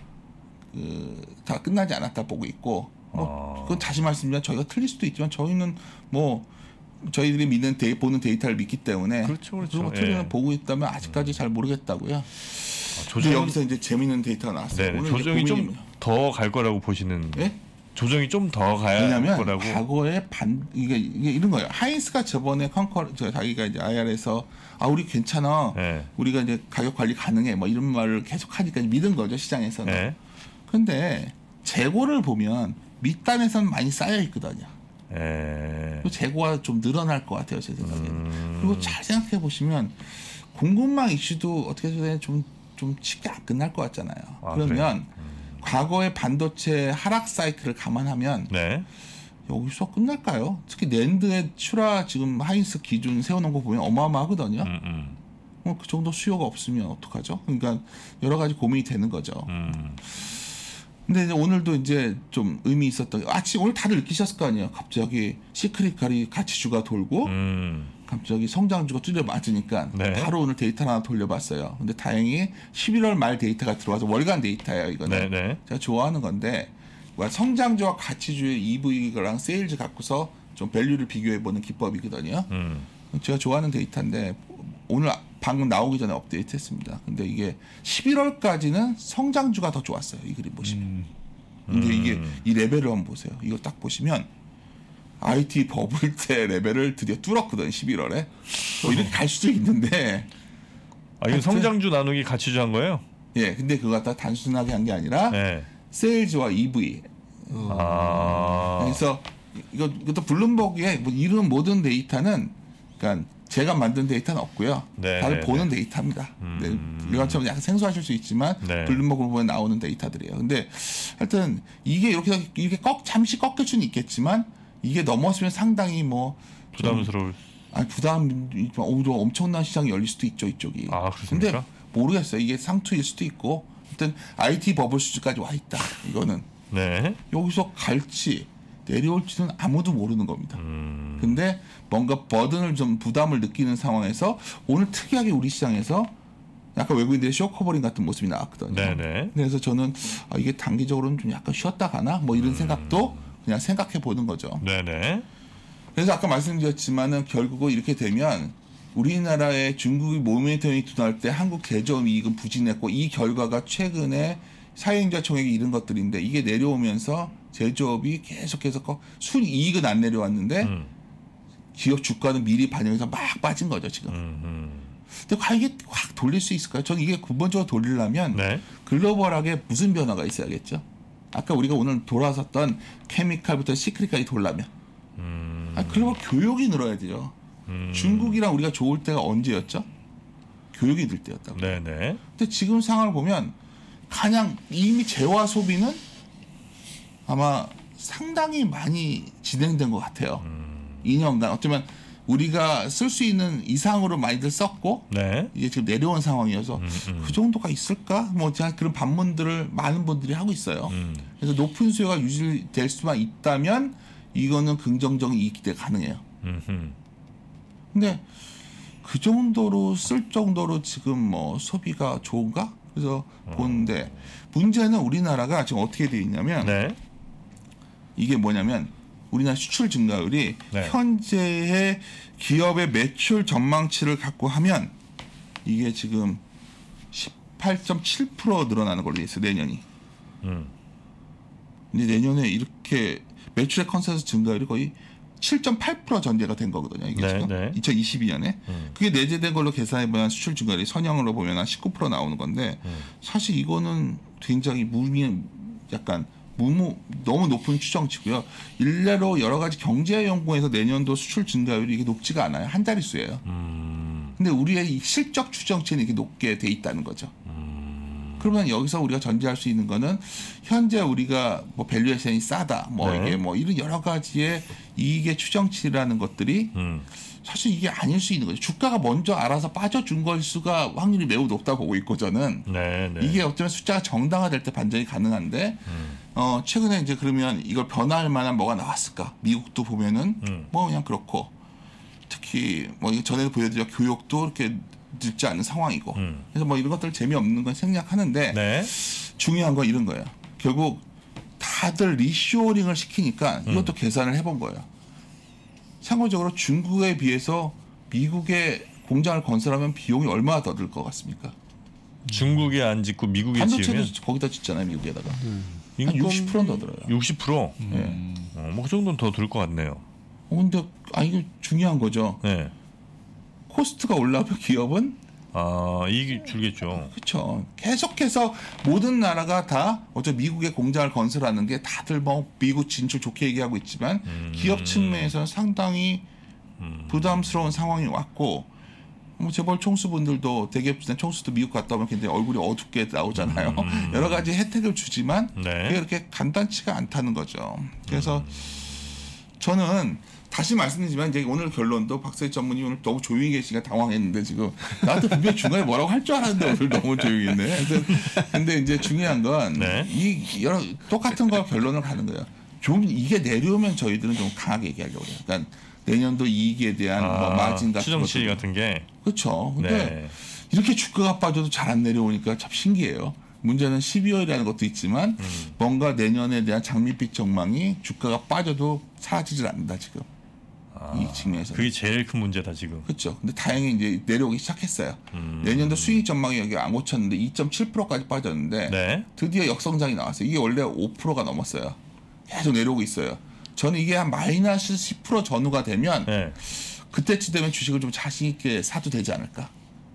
다 끝나지 않았다 보고 있고 그건 다시 말씀드리면 저희가 틀릴 수도 있지만 저희는 뭐 저희들이 보는 데이터를 믿기 때문에 그렇죠. 그리고 틀리는 보고 있다면 아직까지 잘 모르겠다고요. 근데 여기서 이제 재미있는 데이터가 나왔어요. 네, 오늘 조정이 좀 더 갈 거라고 보시는. 네? 조정이 좀 더 가야 왜냐하면 거라고. 과거에 이게 이런 거예요. 하인스가 저번에 자기가 이제 IR에서 우리 괜찮아, 네. 우리가 이제 가격 관리 가능해, 뭐 이런 말을 계속 하니까 믿은 거죠 시장에서는. 네. 근데 재고를 보면 밑단에서는 많이 쌓여 있거든요. 네. 재고가 좀 늘어날 것 같아요 제 생각에는. 그리고 잘 생각해 보시면 공급망 이슈도 어떻게 해서 좀 쉽게 안 끝날 것 같잖아요. 그러면 과거의 반도체 하락 사이클을 감안하면 네. 여기서 끝날까요? 특히 낸드의 슈라 지금 하인스 기준 세워놓은 거 보면 어마어마하거든요. 그 정도 수요가 없으면 어떡하죠? 그러니까 여러 가지 고민이 되는 거죠. 근데 이제 오늘도 이제 좀 의미 있었던 오늘 다들 느끼셨을 거 아니에요. 갑자기 시크릿칼이 가치주가 돌고 갑자기 성장주가 뚜려 맞으니까 네. 바로 오늘 데이터 하나 돌려봤어요. 근데 다행히 11월 말 데이터가 들어와서 월간 데이터예요. 이거는 네. 제가 좋아하는 건데 성장주와 가치주의 EV랑 세일즈 갖고서 좀 밸류를 비교해보는 기법이거든요. 제가 좋아하는 데이터인데 오늘 방금 나오기 전에 업데이트했습니다. 근데 이게 11월까지는 성장주가 더 좋았어요. 이 그림 보시면. 근데 이게 이 레벨을 한번 보세요. 이거 딱 보시면 IT 버블 때 레벨을 드디어 뚫었거든 11월에. 이렇게 갈 수도 있는데. 이거 성장주 나누기 가치주 한 거예요? 예, 근데 그거 갖다 단순하게 한 게 아니라 네. 세일즈와 EV. 그래서 이것도 블룸버그에 뭐 이런 모든 데이터는 그러니까 제가 만든 데이터는 없고요. 네, 다들 네, 보는 데이터입니다. 이것처럼 약간 생소하실 수 있지만 네. 블룸버그 보면 나오는 데이터들이에요. 근데 하여튼 이게 이렇게 잠시 꺾일 수는 있겠지만 이게 넘었으면 상당히 뭐 부담스러울. 엄청난 시장이 열릴 수도 있죠 이쪽이. 그렇습니까? 근데 모르겠어요. 이게 상투일 수도 있고. 하여튼 IT 버블 수준까지 와 있다. 이거는 네. 여기서 갈지 내려올지는 아무도 모르는 겁니다. 근데 뭔가 버든을 좀 부담을 느끼는 상황에서 오늘 특이하게 우리 시장에서 약간 외국인들의 쇼커버링 같은 모습이 나왔거든요. 네네. 그래서 저는 이게 단기적으로는 좀 약간 쉬었다 가나 뭐 이런 생각도 그냥 생각해 보는 거죠. 네네. 그래서 아까 말씀드렸지만은 결국은 이렇게 되면 우리나라의 중국이 모멘텀이 둔할 때 한국 제조업 이익은 부진했고 이 결과가 최근에 사행자 총액이 이런 것들인데 이게 내려오면서 제조업이 계속해서 순이익은 안 내려왔는데 기업 주가는 미리 반영해서 막 빠진 거죠 지금. 근데 과연 이게 확 돌릴 수 있을까요? 저는 이게 근본적으로 돌리려면 네. 글로벌하게 무슨 변화가 있어야겠죠? 아까 우리가 오늘 돌아섰던 케미칼부터 시크릿까지 돌려면 글로벌 교육이 늘어야 돼요. 중국이랑 우리가 좋을 때가 언제였죠? 교육이 늘 때였다고. 네네. 근데 지금 상황을 보면 가장 이미 재화 소비는 아마 상당히 많이 진행된 것 같아요. 2년간 어쩌면 우리가 쓸 수 있는 이상으로 많이들 썼고 네. 이게 지금 내려온 상황이어서 그 정도가 있을까? 뭐 제가 그런 반문들을 많은 분들이 하고 있어요. 그래서 높은 수요가 유지될 수만 있다면 이거는 긍정적인 이익 기대 가능해요. 근데 그 정도로 쓸 정도로 지금 뭐 소비가 좋은가? 그래서 보는데 문제는 우리나라가 지금 어떻게 돼 있냐면 네. 이게 뭐냐면 우리나라 수출 증가율이 네. 현재의 기업의 매출 전망치를 갖고 하면 이게 지금 18.7% 늘어나는 걸로 돼 있어요. 내년이. 근데 내년에 이렇게 매출의 컨센서스 증가율이 거의 7.8% 전제가 된 거거든요. 이게 네, 지금 네. 2022년에 그게 내재된 걸로 계산해보면 수출 증가율이 선형으로 보면 한 19% 나오는 건데 사실 이거는 굉장히 약간 너무 높은 추정치고요. 일례로 여러 가지 경제 연구에서 내년도 수출 증가율이 이게 높지가 않아요. 한 자릿수예요. 근데 우리의 이 실적 추정치는 이게 높게 돼 있다는 거죠. 그러면 여기서 우리가 전제할 수 있는 거는 현재 우리가 뭐 밸류에이션이 싸다, 뭐 네. 이게 뭐 이런 여러 가지의 이익의 추정치라는 것들이 사실 이게 아닐 수 있는 거죠. 주가가 먼저 알아서 빠져준 걸 수가 확률이 매우 높다 보고 있고 저는 네. 이게 어쩌면 숫자가 정당화될 때 반전이 가능한데 최근에 이제 그러면 이걸 변화할 만한 뭐가 나왔을까? 미국도 보면은 뭐 그냥 그렇고 특히 뭐 전에도 보여드린 교육도 이렇게 늦지 않은 상황이고 그래서 뭐 이런 것들 재미없는 건 생략하는데 네. 중요한 건 이런 거예요. 결국 다들 리쇼링을 시키니까 이것도 계산을 해본 거예요. 참고적으로 중국에 비해서 미국에 공장을 건설하면 비용이 얼마나 더 들 것 같습니까? 중국에 안 짓고 미국에 반도체도 지으면 거기다 짓잖아요, 미국에다가. 한 인건비 60%는 더 들어요. 60%? 예. 뭐 그 정도는 더 들 것 같네요. 근데 이게 중요한 거죠. 네. 코스트가 올라오면 기업은 이익이 줄겠죠. 그렇죠. 계속해서 모든 나라가 다 어차피 미국의 공장을 건설하는 게 다들 뭐 미국 진출 좋게 얘기하고 있지만 기업 측면에서는 상당히 부담스러운 상황이 왔고 뭐 재벌 총수분들도 대기업들 총수도 미국 갔다 오면 굉장히 얼굴이 어둡게 나오잖아요. 여러 가지 혜택을 주지만 네. 그게 그렇게 간단치가 않다는 거죠. 그래서 저는 다시 말씀드리지만 이제 오늘 결론도 박세희 전문의 오늘 너무 조용히 계시니까 당황했는데 지금 나한테 분명 중간에 뭐라고 할 줄 알았는데 오늘 너무 조용히 했네. 근데 이제 중요한 건 이 여러 똑같은 거 결론을 가는 거예요. 좀 이게 내려오면 저희들은 좀 강하게 얘기하려고 해요. 그러니까 내년도 이익에 대한 뭐 마진 같은 추정치 같은 게 그렇죠. 근데 네. 이렇게 주가가 빠져도 잘 안 내려오니까 참 신기해요. 문제는 12월이라는 것도 있지만 뭔가 내년에 대한 장밋빛 전망이 주가가 빠져도 사라지질 않는다 지금. 이 측면에서. 그게 제일 큰 문제다 지금. 그렇죠. 근데 다행히 이제 내려오기 시작했어요. 내년도 수익 전망이 여기 안 고쳤는데 2.7%까지 빠졌는데 네. 드디어 역성장이 나왔어요. 이게 원래 5%가 넘었어요. 계속 내려오고 있어요. 저는 이게 한 마이너스 10% 전후가 되면 네. 그때쯤 되면 주식을 좀 자신 있게 사도 되지 않을까.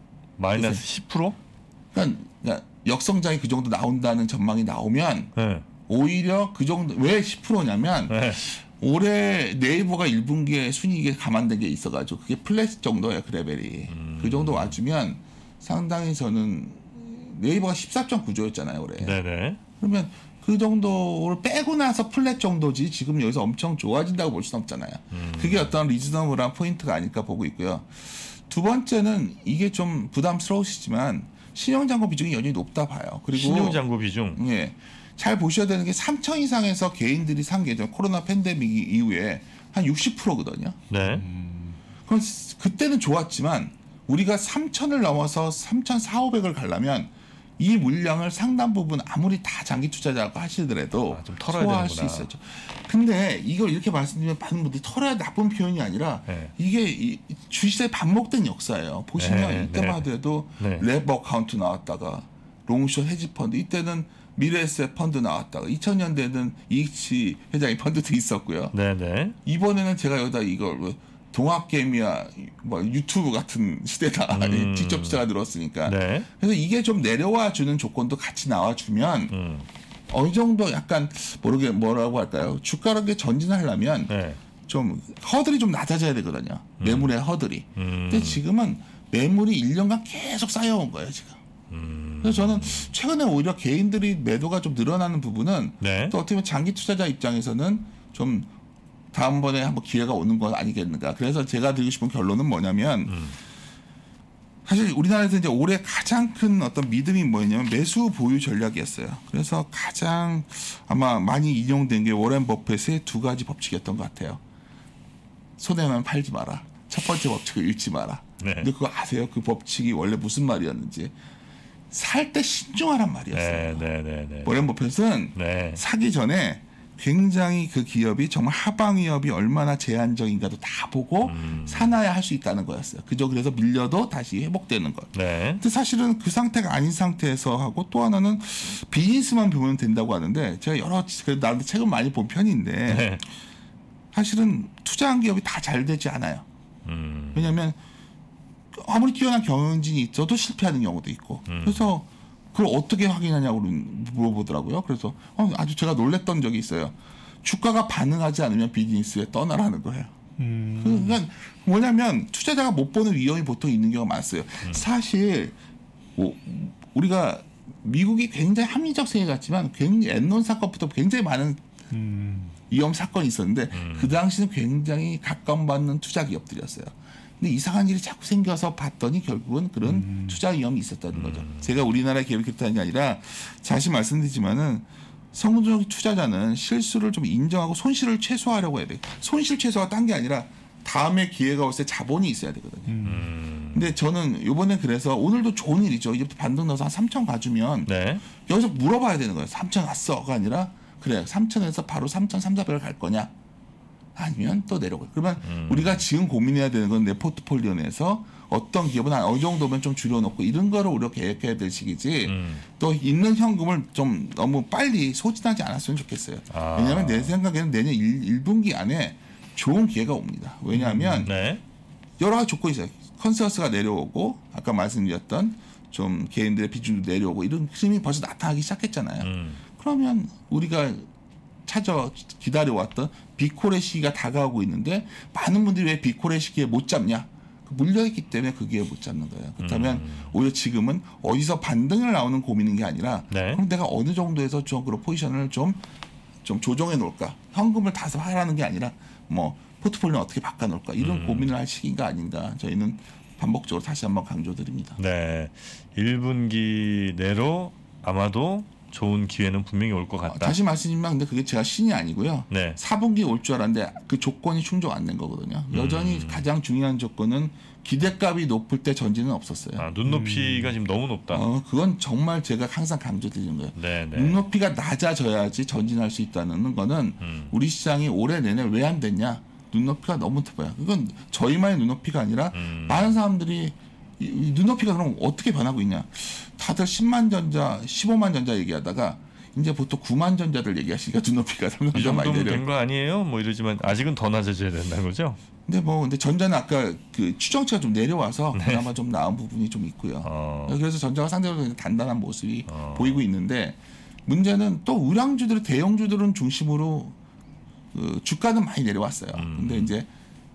마이너스 10%? 그러니까 역성장이 그 정도 나온다는 전망이 나오면 네. 오히려 그 정도 왜 10%냐면 네. 올해 네이버가 1분기에 순이익에 감안된 게 있어가지고 그게 플랫 정도예요. 그 레벨이. 그 정도 와주면 상당히 저는 네이버가 14.9조였잖아요. 올해. 네네. 그러면 그 정도를 빼고 나서 플랫 정도지 지금 여기서 엄청 좋아진다고 볼 수는 없잖아요. 그게 어떤 리즈너블한 포인트가 아닐까 보고 있고요. 두 번째는 이게 좀 부담스러우시지만 신용잔고 비중이 여전히 높다 봐요. 그리고 신용잔고 비중. 예. 잘 보셔야 되는 게 3천 이상에서 개인들이 산 게 코로나 팬데믹 이후에 한 60%거든요. 네. 그럼 그때는 좋았지만 우리가 3천을 넘어서 3,400을 가려면 이 물량을 상당 부분 아무리 다 장기 투자자라고 하시더라도 좀 털어야 소화할 되는구나. 수 있었죠. 근데 이걸 이렇게 말씀드리면 많은 분들이 털어야 나쁜 표현이 아니라 네. 이게 주식의 반복된 역사예요. 보시면 네, 이때만 네. 하더라도 네. 랩 어카운트 나왔다가 롱숏 헤지펀드 이때는 미래에셋 펀드 나왔다가 2000년대에는 이익치 회장의 펀드도 있었고요. 네네. 이번에는 제가 여기다 이걸 동학개미야 뭐 유튜브 같은 시대다. 직접 투자가 들어왔으니까. 네. 그래서 이게 좀 내려와 주는 조건도 같이 나와주면 어느 정도 약간 뭐라고 할까요? 주가를 전진하려면 네. 좀 허들이 좀 낮아져야 되거든요. 매물의 허들이. 근데 지금은 매물이 1년간 계속 쌓여온 거예요 지금. 그래서 저는 최근에 오히려 개인들이 매도가 좀 늘어나는 부분은 네. 또 어떻게 보면 장기 투자자 입장에서는 좀 다음번에 한번 기회가 오는 건 아니겠는가. 그래서 제가 드리고 싶은 결론은 뭐냐면 사실 우리나라에서 이제 올해 가장 큰 어떤 믿음이 뭐였냐면 매수 보유 전략이었어요. 그래서 가장 아마 많이 인용된 게 워렌 버핏의 두 가지 법칙이었던 것 같아요. 손해만 팔지 마라. 첫 번째 법칙을 잃지 마라. 네. 근데 그거 아세요? 그 법칙이 원래 무슨 말이었는지. 살 때 신중하란 말이었어요. 네. 워렌 버핏은 네. 사기 전에 굉장히 그 기업이 정말 하방 위협이 얼마나 제한적인가도 다 보고 사놔야 할 수 있다는 거였어요. 그래서 밀려도 다시 회복되는 것. 네. 근데 사실은 그 상태가 아닌 상태에서 하고 또 하나는 비즈니스만 보면 된다고 하는데 제가 나한테 책을 많이 본 편인데 네. 사실은 투자한 기업이 다 잘 되지 않아요. 왜냐하면 아무리 뛰어난 경영진이 있어도 실패하는 경우도 있고 그래서 그걸 어떻게 확인하냐고 물어보더라고요. 그래서 아주 제가 놀랬던 적이 있어요. 주가가 반응하지 않으면 비즈니스에 떠나라는 거예요. 그러니까 뭐냐면 투자자가 못 보는 위험이 보통 있는 경우가 많았어요. 사실 우리가 미국이 굉장히 합리적 세계 같지만 굉장히 엔론 사건부터 굉장히 많은 위험 사건이 있었는데 그 당시는 굉장히 각광받는 투자 기업들이었어요. 근데 이상한 일이 자꾸 생겨서 봤더니 결국은 그런 투자 위험이 있었다는 거죠. 제가 우리나라 기업을 기록하는 게 아니라 다시 말씀드리지만은 성공적인 투자자는 실수를 좀 인정하고 손실을 최소화하려고 해야 돼요. 손실 최소화 딴 게 아니라 다음에 기회가 올 때 자본이 있어야 되거든요. 근데 저는 이번에 그래서 오늘도 좋은 일이죠. 이제부터 반등 넣어서 한 3천 가주면 네. 여기서 물어봐야 되는 거예요. 3천 왔어가 아니라 그래 3천에서 바로 3천 3,400을 갈 거냐? 아니면 또 내려가요. 그러면 우리가 지금 고민해야 되는 건 내 포트폴리오 내에서 어떤 기업은 한 어느 정도면 좀 줄여놓고 이런 거를 우리가 계획해야 될 시기지 또 있는 현금을 좀 너무 빨리 소진하지 않았으면 좋겠어요. 왜냐하면 내 생각에는 내년 1분기 안에 좋은 기회가 옵니다. 왜냐하면 네. 여러 가지 조건이 있어요. 컨센서스가 내려오고 아까 말씀드렸던 좀 개인들의 비중도 내려오고 이런 흐름이 벌써 나타나기 시작했잖아요. 그러면 우리가 기다려왔던 빅콜의 시기가 다가오고 있는데 많은 분들이 왜 빅콜의 시기에 못 잡냐? 물려있기 때문에 그 기회에 못 잡는 거예요. 그렇다면 오히려 지금은 어디서 반등을 나오는 고민인 게 아니라 그럼 내가 어느 정도에서 좀 그런 포지션을 좀 조정해 놓을까? 현금을 다 하라는 게 아니라 뭐 포트폴리오는 어떻게 바꿔놓을까? 이런 고민을 할 시기가 아닌가? 저희는 반복적으로 다시 한번 강조드립니다. 네, 1분기 내로 아마도 좋은 기회는 분명히 올 것 같다. 다시 말씀드리면 근데 그게 제가 신이 아니고요. 네. 4분기에 올 줄 알았는데 그 조건이 충족 안 된 거거든요. 여전히 가장 중요한 조건은 기대값이 높을 때 전진은 없었어요. 눈높이가 지금 너무 높다. 그건 정말 제가 항상 강조드리는 거예요. 네. 눈높이가 낮아져야지 전진할 수 있다는 거는 우리 시장이 올해 내내 왜 안 됐냐? 눈높이가 너무 높아요. 그건 저희만의 눈높이가 아니라 많은 사람들이 이 눈높이가 그럼 어떻게 변하고 있냐? 다들 10만 전자, 15만 전자 얘기하다가 이제 보통 9만 전자들 얘기하시니까 눈높이가 이 점점 많이 정도면 내려. 된 거 아니에요? 뭐 이러지만 아직은 더 낮아져야 된다는 거죠? 근데 전자는 아까 그 추정치가 좀 내려와서 그나마 좀 나은 부분이 좀 있고요. 그래서 전자가 상대적으로 단단한 모습이 보이고 있는데 문제는 또 우량주들, 대형주들은 중심으로 주가는 많이 내려왔어요. 근데 이제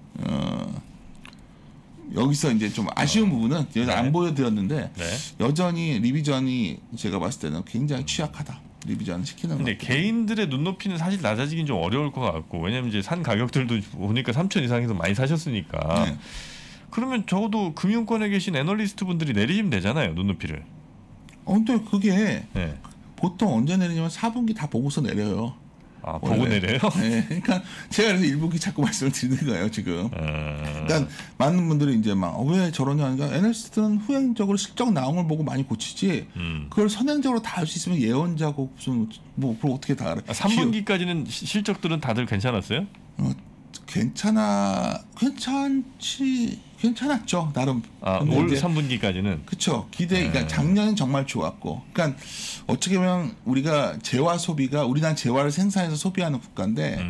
여기서 이제 좀 아쉬운 부분은 안 보여드렸는데 여전히 리비전이 제가 봤을 때는 굉장히 취약하다. 리비전 시키는 거. 근데 개인들의 눈높이는 사실 낮아지긴 좀 어려울 것 같고 왜냐면 이제 산 가격들도 보니까 3천 이상에서 많이 사셨으니까 그러면 적어도 금융권에 계신 애널리스트 분들이 내리시면 되잖아요 눈높이를. 근데 그게 보통 언제 내리냐면 4분기 다 보고서 내려요. 보고 내려요? 네, 그러니까 제가 그래서 1분기 자꾸 말씀을 드리는 거예요 지금. 그러니까 많은 분들이 이제 막 왜 저러냐 하니까 애널리스트는 후행적으로 실적 나온 걸 보고 많이 고치지 그걸 선행적으로 다 할 수 있으면 예언자고 무슨 뭐 그걸 어떻게 다 알아? 3분기까지는 실적들은 다들 괜찮았어요? 괜찮았죠 나름. 올 3분기까지는 그렇죠. 그러니까 작년은 정말 좋았고, 그러니까 어떻게 보면 우리가 재화 소비가 우리나라 재화를 생산해서 소비하는 국가인데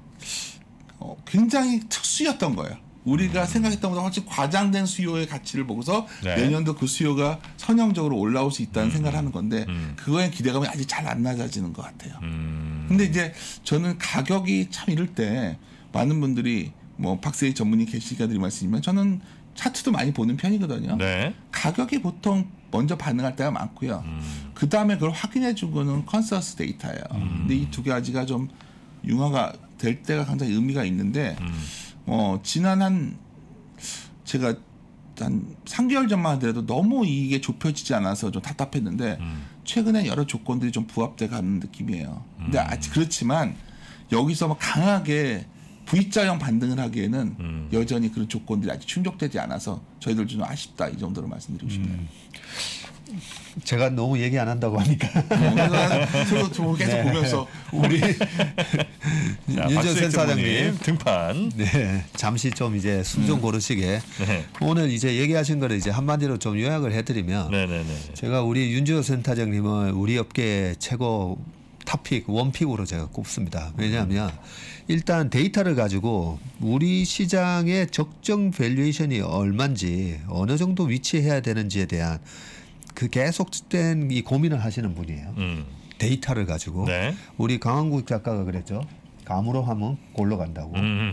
굉장히 특수였던 거예요. 우리가 생각했던 것보다 훨씬 과장된 수요의 가치를 보고서 내년도 그 수요가 선형적으로 올라올 수 있다는 생각을 하는 건데 그거에 기대감이 아직 잘 안 낮아지는 것 같아요. 근데 이제 저는 가격이 참 이럴 때 많은 분들이 뭐 박세희 전문의 계시니까 드릴 말씀이지만 저는 차트도 많이 보는 편이거든요. 가격이 보통 먼저 반응할 때가 많고요. 그 다음에 그걸 확인해 준 거는 컨센서스 데이터예요. 근데 이 두 가지가 좀 융화가 될 때가 굉장히 의미가 있는데 지난 제가 한 3개월 전만 하더라도 너무 이게 좁혀지지 않아서 좀 답답했는데 최근에 여러 조건들이 좀 부합돼 가는 느낌이에요. 근데 아직 그렇지만 여기서 막 강하게 V자형 반등을 하기에는 여전히 그런 조건들이 아직 충족되지 않아서 저희들 좀 아쉽다 이 정도로 말씀드리고 싶네요. 제가 너무 얘기 안 한다고 하니까 저도 계속 보면서 우리 윤지호 센터장님 등판. 잠시 좀 이제 숨 좀 고르시게 오늘 이제 얘기하신 거를 이제 한마디로 좀 요약을 해드리면 제가 우리 윤지호 센터장님은 우리 업계 최고 탑픽 원픽으로 제가 꼽습니다. 왜냐하면 일단 데이터를 가지고 우리 시장의 적정 밸류에이션이 얼마인지 어느 정도 위치해야 되는지에 대한 그 계속된 이 고민을 하시는 분이에요. 데이터를 가지고 우리 강한국 작가가 그랬죠. 감으로 하면 골로 간다고.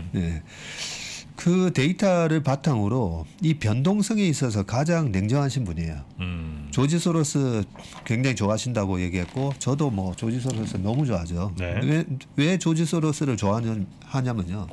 그 데이터를 바탕으로 이 변동성에 있어서 가장 냉정하신 분이에요. 조지 소로스 굉장히 좋아하신다고 얘기했고 저도 뭐 조지 소로스 너무 좋아하죠. 왜 조지 소로스를 좋아하냐면요.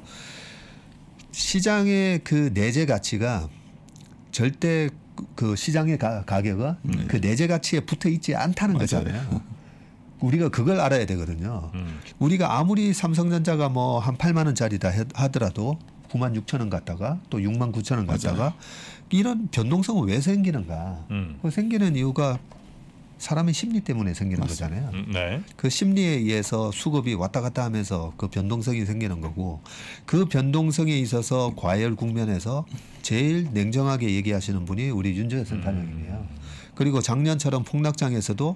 시장의 그 내재 가치가 절대 그 시장의 가격은 그 내재 가치에 붙어 있지 않다는 거잖아요. 우리가 그걸 알아야 되거든요. 우리가 아무리 삼성전자가 뭐 한 8만 원짜리다 하더라도 9만 6천 원 갔다가 또 6만 9천 원 갔다가 이런 변동성은 왜 생기는가? 그 생기는 이유가 사람의 심리 때문에 생기는 거잖아요. 네. 그 심리에 의해서 수급이 왔다 갔다 하면서 그 변동성이 생기는 거고 그 변동성에 있어서 과열 국면에서 제일 냉정하게 얘기하시는 분이 우리 윤재호 센터장님이에요. 그리고 작년처럼 폭락장에서도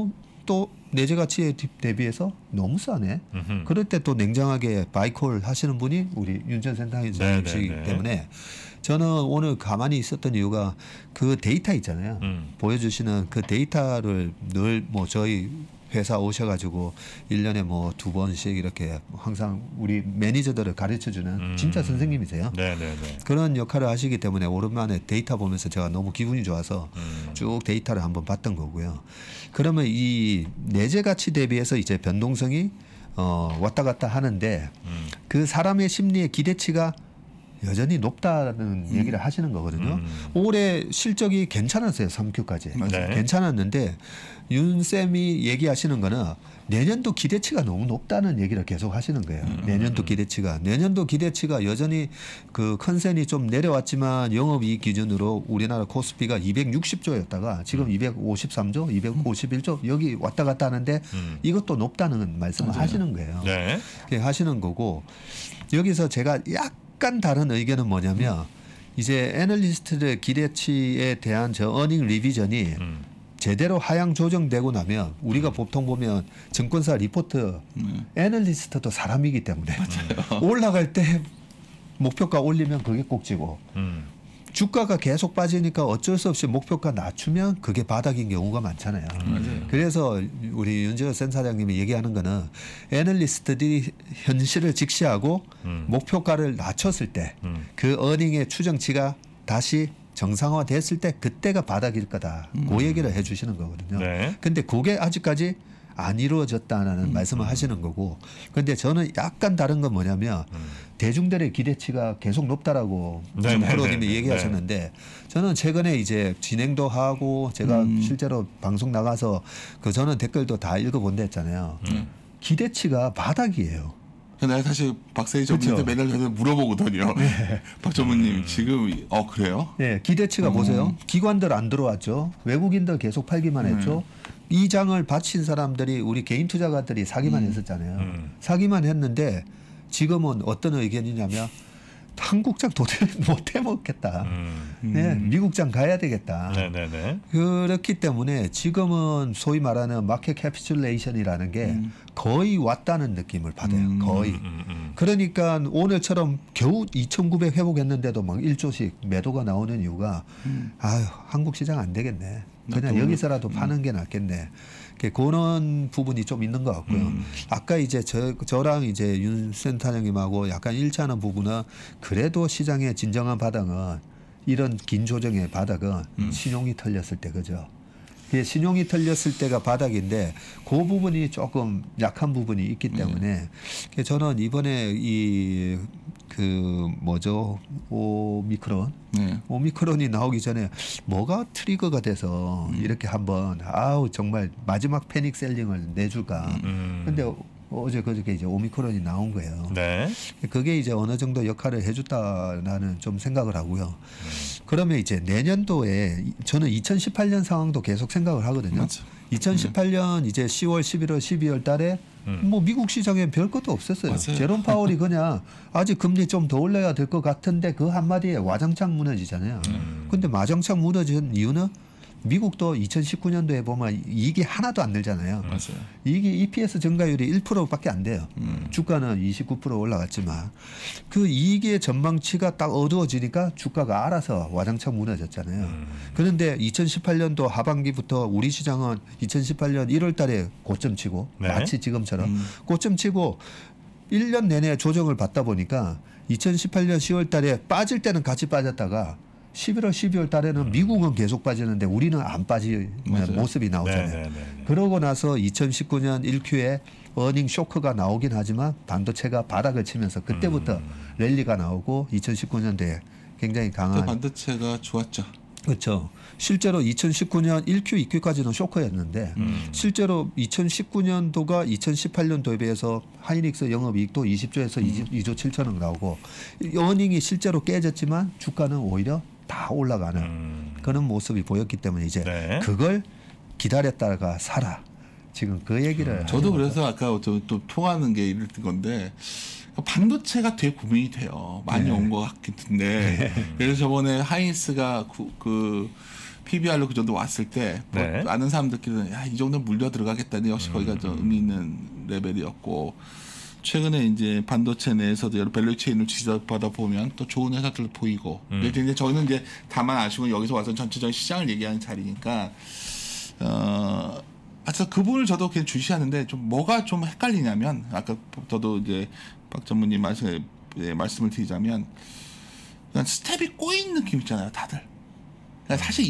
또 내재 가치에 대비해서 너무 싸네. 그럴 때 또 냉정하게 바이콜 하시는 분이 우리 윤재호 센터장님이시기 때문에 저는 오늘 가만히 있었던 이유가 그 데이터 있잖아요. 보여주시는 그 데이터를 늘 뭐 저희 회사 오셔가지고 1년에 뭐 2번씩 이렇게 항상 우리 매니저들을 가르쳐주는 진짜 선생님이세요. 그런 역할을 하시기 때문에 오랜만에 데이터 보면서 제가 너무 기분이 좋아서 쭉 데이터를 한번 봤던 거고요. 그러면 이 내재 가치 대비해서 이제 변동성이 왔다 갔다 하는데 그 사람의 심리의 기대치가 여전히 높다는 얘기를 하시는 거거든요. 올해 실적이 괜찮았어요. 3Q까지. 맞아요. 괜찮았는데 윤쌤이 얘기하시는 거는 내년도 기대치가 너무 높다는 얘기를 계속 하시는 거예요. 내년도 기대치가 여전히 그 컨센이 좀 내려왔지만 영업이익 기준으로 우리나라 코스피가 260조였다가 지금 253조, 251조 여기 왔다 갔다 하는데 이것도 높다는 말씀을 하시는 거예요. 네. 하시는 거고 여기서 제가 약간 다른 의견은 뭐냐면 이제 애널리스트의 기대치에 대한 저 어닝 리비전이 제대로 하향 조정되고 나면 우리가 보통 보면 증권사 리포트 애널리스트도 사람이기 때문에 올라갈 때 목표가 올리면 그게 꼭지고 주가가 계속 빠지니까 어쩔 수 없이 목표가 낮추면 그게 바닥인 경우가 많잖아요. 그래서 우리 윤재호 센터장님이 얘기하는 거는 애널리스트들이 현실을 직시하고 목표가를 낮췄을 때 그 어닝의 추정치가 다시 정상화 됐을 때 그때가 바닥일 거다. 그 얘기를 해 주시는 거거든요. 근데 그게 아직까지 안 이루어졌다는 말씀을 하시는 거고 근데 저는 약간 다른 건 뭐냐면 대중들의 기대치가 계속 높다라고 프로님이 얘기하셨는데 저는 최근에 이제 진행도 하고 제가 실제로 방송 나가서 그 저는 댓글도 다 읽어본 데 했잖아요. 기대치가 바닥이에요. 내가 사실 박세희 전문한테 맨날 저한테 물어보거든요. 박 전문님 지금 그래요? 네, 기대치가 보세요. 기관들 안 들어왔죠. 외국인들 계속 팔기만 했죠. 이 장을 바친 사람들이 우리 개인 투자가들이 사기만 했었잖아요. 사기만 했는데 지금은 어떤 의견이냐면 한국장 도저히 못 해먹겠다. 네, 미국장 가야 되겠다. 그렇기 때문에 지금은 소위 말하는 마켓 캐피슐레이션이라는 게 거의 왔다는 느낌을 받아요. 거의. 그러니까 오늘처럼 겨우 2,900 회복했는데도 막 1조씩 매도가 나오는 이유가 한국 시장 안 되겠네. 그냥 여기서라도 파는 게 낫겠네. 그런 부분이 좀 있는 것 같고요. 아까 이제 저랑 이제 윤 센터장님하고 약간 일치하는 부분은 그래도 시장의 진정한 바닥은 이런 긴 조정의 바닥은 신용이 털렸을 때 그죠. 신용이 털렸을 때가 바닥인데 그 부분이 조금 약한 부분이 있기 때문에 저는 이번에 오미크론이 나오기 전에 뭐가 트리거가 돼서 이렇게 한번 정말 마지막 패닉 셀링을 내줄까. 근데 어제 그저께 이제 오미크론이 나온 거예요. 그게 이제 어느 정도 역할을 해줬다라는 좀 생각을 하고요. 그러면 이제 내년도에 저는 2018년 상황도 계속 생각을 하거든요. 2018년 이제 10월, 11월, 12월 달에 뭐 미국 시장에 별 것도 없었어요. 제롬 파월이 그냥 아직 금리 좀 더 올려야 될 것 같은데 그 한마디에 와장창 무너지잖아요. 근데 와장창 무너진 이유는 미국도 2019년도에 보면 이익이 하나도 안 늘잖아요. 이익이 EPS 증가율이 1%밖에 안 돼요. 주가는 29% 올라갔지만 그 이익의 전망치가 딱 어두워지니까 주가가 알아서 와장창 무너졌잖아요. 그런데 2018년도 하반기부터 우리 시장은 2018년 1월 달에 고점 치고 마치 지금처럼 고점 치고 1년 내내 조정을 받다 보니까 2018년 10월 달에 빠질 때는 같이 빠졌다가 11월, 12월 달에는 미국은 계속 빠지는데 우리는 안 빠지는 모습이 나오잖아요. 그러고 나서 2019년 1Q에 어닝 쇼크가 나오긴 하지만 반도체가 바닥을 치면서 그때부터 랠리가 나오고 2019년도에 굉장히 강한 반도체가 좋았죠. 그렇죠. 실제로 2019년 1Q, 2Q까지는 쇼크였는데 실제로 2019년도가 2018년도에 비해서 하이닉스 영업이익도 20조에서 2조 7천억 나오고 어닝이 실제로 깨졌지만 주가는 오히려 다 올라가는 그런 모습이 보였기 때문에 이제 그걸 기다렸다가 사라. 지금 그 얘기를. 저도 그래서 아까 또 통하는 게 이럴 건데 반도체가 되게 고민이 돼요. 많이 네. 온 것 같은데. 그래서 저번에 하이닉스가 그 PBR로 그 정도 왔을 때 뭐 네. 아는 사람들끼리는 야, 이 정도는 물려 들어가겠다니 역시 거기가 좀 의미 있는 레벨이었고 최근에 이제 반도체 내에서도 여러 밸류체인을 지적받아 보면 또 좋은 회사들 보이고. 근데 이제 저는 이제 다만 아쉬운 건 여기서 와서 전체적인 시장을 얘기하는 자리니까 그래서 그 부분을 저도 그냥 주시하는데 좀 뭐가 좀 헷갈리냐면 아까 저도 이제 박 전무님 말씀을 드리자면 그냥 스텝이 꼬인 느낌 있잖아요, 다들. 그러니까 사실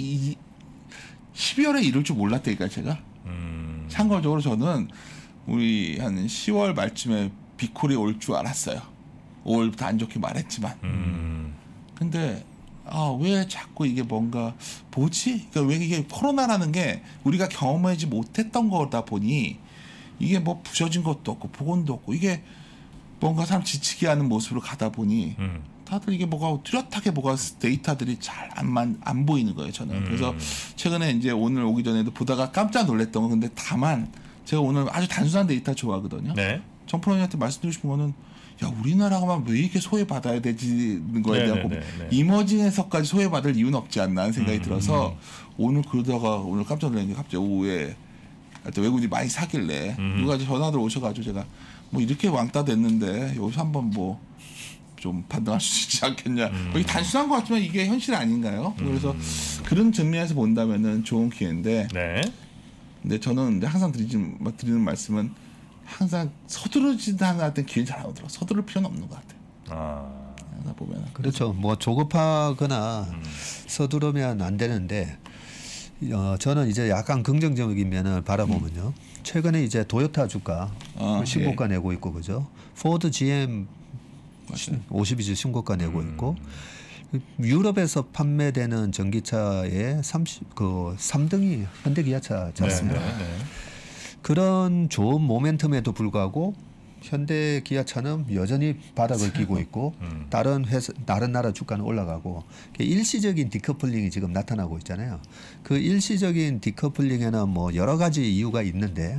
12월에 이럴 줄 몰랐다니까 제가. 참고적으로 저는 우리 한 10월 말쯤에 비콜이 올 줄 알았어요. 5월부터 안 좋게 말했지만. 근데 왜 자꾸 이게 뭔가 뭐지? 그러니까 왜 이게 코로나라는 게 우리가 경험하지 못했던 거다 보니 이게 뭐 부서진 것도 없고 복원도 없고 이게 뭔가 사람 지치게 하는 모습으로 가다 보니 다들 이게 뭐가 뚜렷하게 뭐가 데이터들이 잘 안 보이는 거예요, 저는. 그래서 최근에 이제 오늘 오기 전에도 보다가 깜짝 놀랐던 건 근데 다만 제가 오늘 아주 단순한 데이터 좋아하거든요. 네. 정프로님한테 말씀드리고 싶은 거는 야, 우리나라가만 왜 이렇게 소외받아야 되는 거에 대한 고민. 이머징에서까지 소외받을 이유는 없지 않나 하는 생각이 들어서 오늘 그러다가 오늘 깜짝 놀란 게 갑자기 오후에 외국인이 많이 사길래 누가 전화들 오셔가지고 제가 뭐 이렇게 왕따 됐는데 여기서 한번 뭐 좀 판단할 수 있지 않겠냐. 이게 단순한 것 같지만 이게 현실 아닌가요? 그래서 그런 측면에서 본다면은 좋은 기회인데. 네. 근데 저는 항상 드리는 말씀은 항상 서두르지도 않았던 기회는 잘 안 오더라고요. 서두를 필요는 없는 것 같아요. 항상 보면. 그렇죠. 뭐 조급하거나 서두르면 안 되는데 저는 이제 약간 긍정적인 면을 바라보면요. 최근에 이제 도요타 주가 신고가 내고 있고 그죠. 포드 GM 52주 신고가 내고 있고 유럽에서 판매되는 전기차의 3등이 현대기아차지 않습니까? 네. 그런 좋은 모멘텀에도 불구하고 현대기아차는 여전히 바닥을 끼고 있고 다른 나라 주가는 올라가고 일시적인 디커플링이 지금 나타나고 있잖아요. 그 일시적인 디커플링에는 뭐 여러 가지 이유가 있는데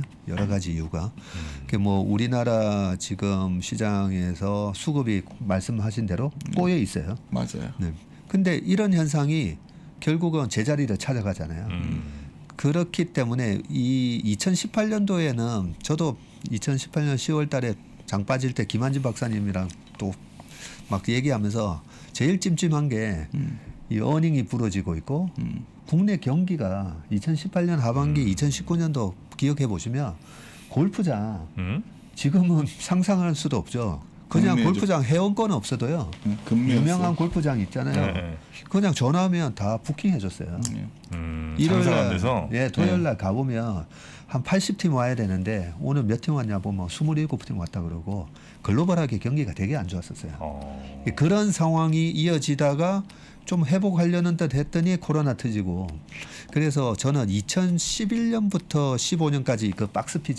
뭐 우리나라 지금 시장에서 수급이 말씀하신 대로 꼬여 있어요. 맞아요. 네. 근데 이런 현상이 결국은 제자리를 찾아가잖아요. 그렇기 때문에 이 2018년도에는 저도 2018년 10월 달에 장 빠질 때 김한진 박사님이랑 또 막 얘기하면서 제일 찜찜한 게 이 어닝이 부러지고 있고 국내 경기가 2018년 하반기 2019년도 기억해 보시면 골프장 지금은 상상할 수도 없죠. 그냥 골프장 회원권 없어도요. 유명한 골프장 있잖아요. 네. 그냥 전화하면 다 부킹해 줬어요. 일요일날, 토요일날 가보면 한 80팀 와야 되는데 오늘 몇 팀 왔냐 보면 27팀 왔다 그러고 글로벌하게 경기가 되게 안 좋았었어요. 그런 상황이 이어지다가 좀 회복하려는 듯 했더니 코로나 터지고 그래서 저는 2011년부터 15년까지 그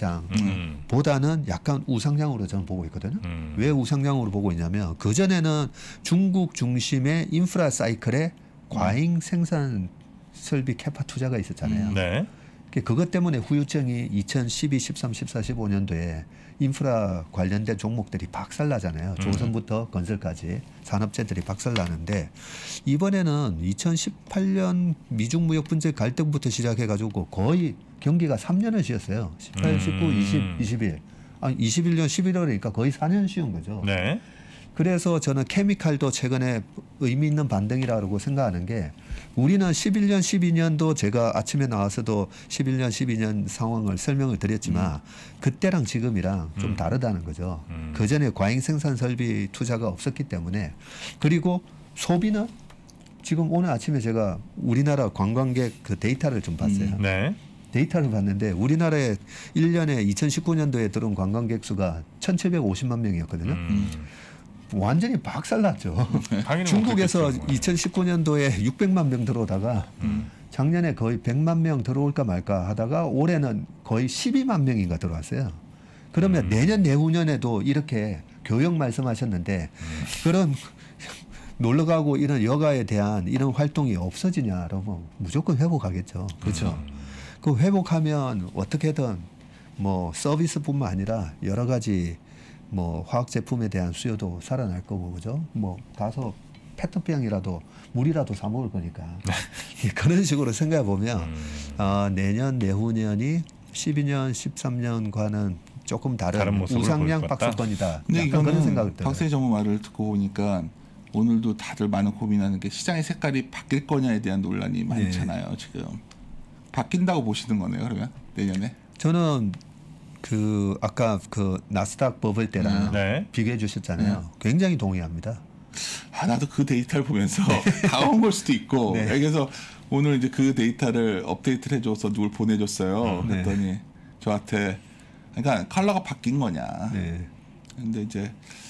박스피장보다는 약간 우상향으로 저는 보고 있거든요. 왜 우상향으로 보고 있냐면 그전에는 중국 중심의 인프라 사이클에 과잉 생산 설비 캐파 투자가 있었잖아요. 네. 그것 때문에 후유증이 2012, 13, 14, 15년도에 인프라 관련된 종목들이 박살나잖아요. 조선부터 건설까지 산업재들이 박살나는데 이번에는 2018년 미중무역 분쟁 갈등부터 시작해가지고 거의 경기가 3년을 쉬었어요. 18, 19, 20, 21. 아니 21년 11월이니까 거의 4년 쉬운 거죠. 네. 그래서 저는 케미칼도 최근에 의미 있는 반등이라고 생각하는 게 우리는 11년, 12년도 제가 아침에 나와서도 11년, 12년 상황을 설명을 드렸지만 그때랑 지금이랑 좀 다르다는 거죠. 그전에 과잉 생산 설비 투자가 없었기 때문에 그리고 소비는 지금 오늘 아침에 제가 우리나라 관광객 그 데이터를 좀 봤어요. 네. 데이터를 봤는데 우리나라에 1년에 2019년도에 들어온 관광객 수가 1,750만 명이었거든요. 완전히 박살났죠. 중국에서 2019년도에 600만 명 들어오다가 작년에 거의 100만 명 들어올까 말까 하다가 올해는 거의 12만 명인가 들어왔어요. 그러면 내년 내후년에도 이렇게 교역 말씀하셨는데 그런 놀러가고 이런 여가에 대한 이런 활동이 없어지냐 그러면 무조건 회복하겠죠. 그렇죠. 그 회복하면 어떻게든 뭐 서비스뿐만 아니라 여러 가지 뭐 화학 제품에 대한 수요도 살아날 거고 그죠? 뭐 가서 페트병이라도 물이라도 사 먹을 거니까 그런 식으로 생각해 보면 내년 내후년이 12년 13년과는 조금 다른 우상향 박스권이다. 근데 약간 그런 생각을 이거는 박세희 전문 말을 듣고 보니까 오늘도 다들 많은 고민하는 게 시장의 색깔이 바뀔 거냐에 대한 논란이 많잖아요. 네. 지금 바뀐다고 보시는 거네요. 그러면 내년에? 저는 그 아까 그 나스닥 버블 때랑 네. 비교해 주셨잖아요. 굉장히 동의합니다. 나도 그 데이터를 보면서 당황한 걸 수도 있고 네. 그래서 오늘 이제 그 데이터를 업데이트를 해줘서 누굴 보내줬어요. 그랬더니 저한테 그러니까 컬러가 바뀐 거냐. 네. 근데 이제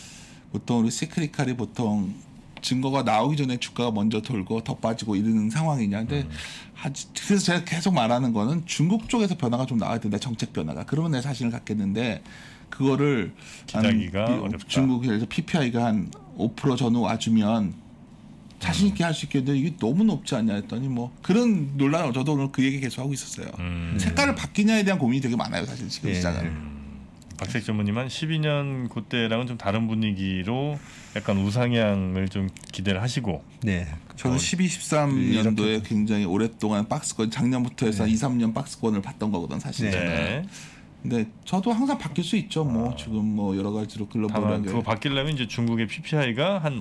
보통 우리 시크릿칼이 보통 증거가 나오기 전에 주가가 먼저 돌고 더 빠지고 이러는 상황이냐. 근데 그래서 제가 계속 말하는 거는 중국 쪽에서 변화가 좀 나와야 된다. 정책 변화가. 그러면 내 자신을 갖겠는데 그거를 기다리기가 어렵다. 중국에서 PPI가 한 5% 전후 와주면 자신 있게 할 수 있겠는데 이게 너무 높지 않냐 했더니 뭐 그런 논란을 저도 오늘 그 얘기 계속 하고 있었어요. 색깔을 바뀌냐에 대한 고민이 되게 많아요. 사실 지금 시장은. 박세익 전무님은 12년 그때랑은 좀 다른 분위기로 약간 우상향을 좀 기대를 하시고 네. 저는 12, 13년도에 굉장히 오랫동안 박스권 작년부터 해서 2, 3년 박스권을 봤던 거거든 사실 저는. 네. 근데 저도 항상 바뀔 수 있죠. 뭐 지금 뭐 여러 가지로 글로벌하게. 그거 바뀌려면 이제 중국의 PPI가 한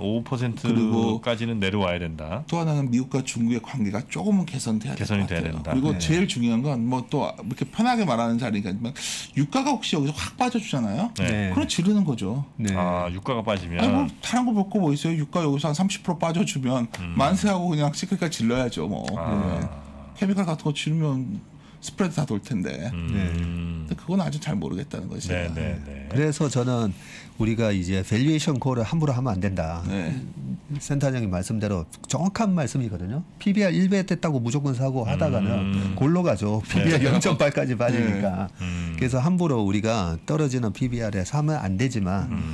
5%까지는 내려와야 된다. 또 하나는 미국과 중국의 관계가 조금은 개선이 돼야 된다. 그리고 제일 중요한 건 뭐 또 이렇게 편하게 말하는 자리니까 유가가 혹시 여기서 확 빠져주잖아요. 네. 그럼 지르는 거죠. 네. 아 유가가 빠지면. 아니 뭐 다른 거 볼 거 뭐 있어요. 유가 여기서 한 30% 빠져주면 만세하고 그냥 시크릿까지 질러야죠. 뭐 케미칼 같은 거 지르면. 스프레드 다 돌 텐데. 근데 그건 아직 잘 모르겠다는 거지. 그래서 저는 우리가 이제 밸류에이션 콜을 함부로 하면 안 된다. 센터장님 말씀대로 정확한 말씀이거든요. PBR 1배 됐다고 무조건 사고 하다가는 골로 가죠. PBR 0.8까지 빠지니까. 그래서 함부로 우리가 떨어지는 PBR에 사면 안 되지만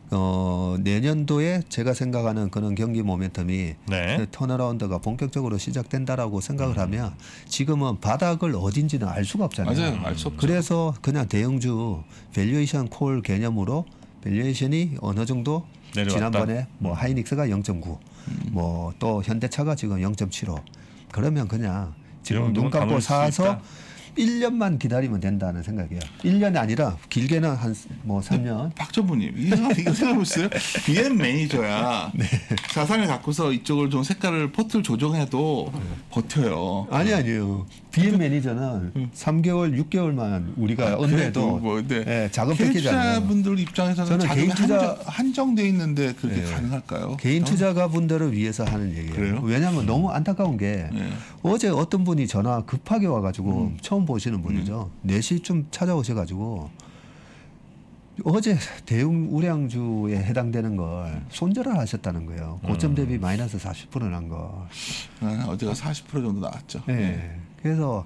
내년도에 제가 생각하는 그런 경기 모멘텀이 턴어라운드가 본격적으로 시작된다라고 생각을 하면 지금은 바닥을 어딘지는 알 수가 없잖아요. 맞아요. 알 수 없죠. 그래서 그냥 대형주 밸류에이션 콜 개념으로 밸류에이션이 어느 정도 내려왔다. 지난번에 뭐 하이닉스가 0.9, 뭐 또 현대차가 지금 0.75. 그러면 그냥 지금 눈 감고 사서 1년만 기다리면 된다는 생각이에요. 1년이 아니라 길게는 한 뭐 3년. 박 전무님 이거 생각해보세요. BM 매니저야. 자산을 갖고서 이쪽을 좀 색깔을 포트를 조정해도 버텨요. 아니에요. BM 매니저는 3개월, 6개월만 우리가 언제도 뭐, 작은 패키지 아니에요. 투자분들 입장에서는 자금이 한정돼 있는데 그렇게 가능할까요? 개인 투자가분들을 위해서 하는 얘기예요. 그래요? 왜냐하면 너무 안타까운 게 어제 어떤 분이 전화 급하게 와가지고 처음 보시는 분이죠. 4시쯤 찾아오셔가지고 어제 대응 우량주에 해당되는 걸 손절을 하셨다는 거예요. 고점 대비 마이너스 40% 난 거. 어제가 40% 정도 나왔죠. 네. 그래서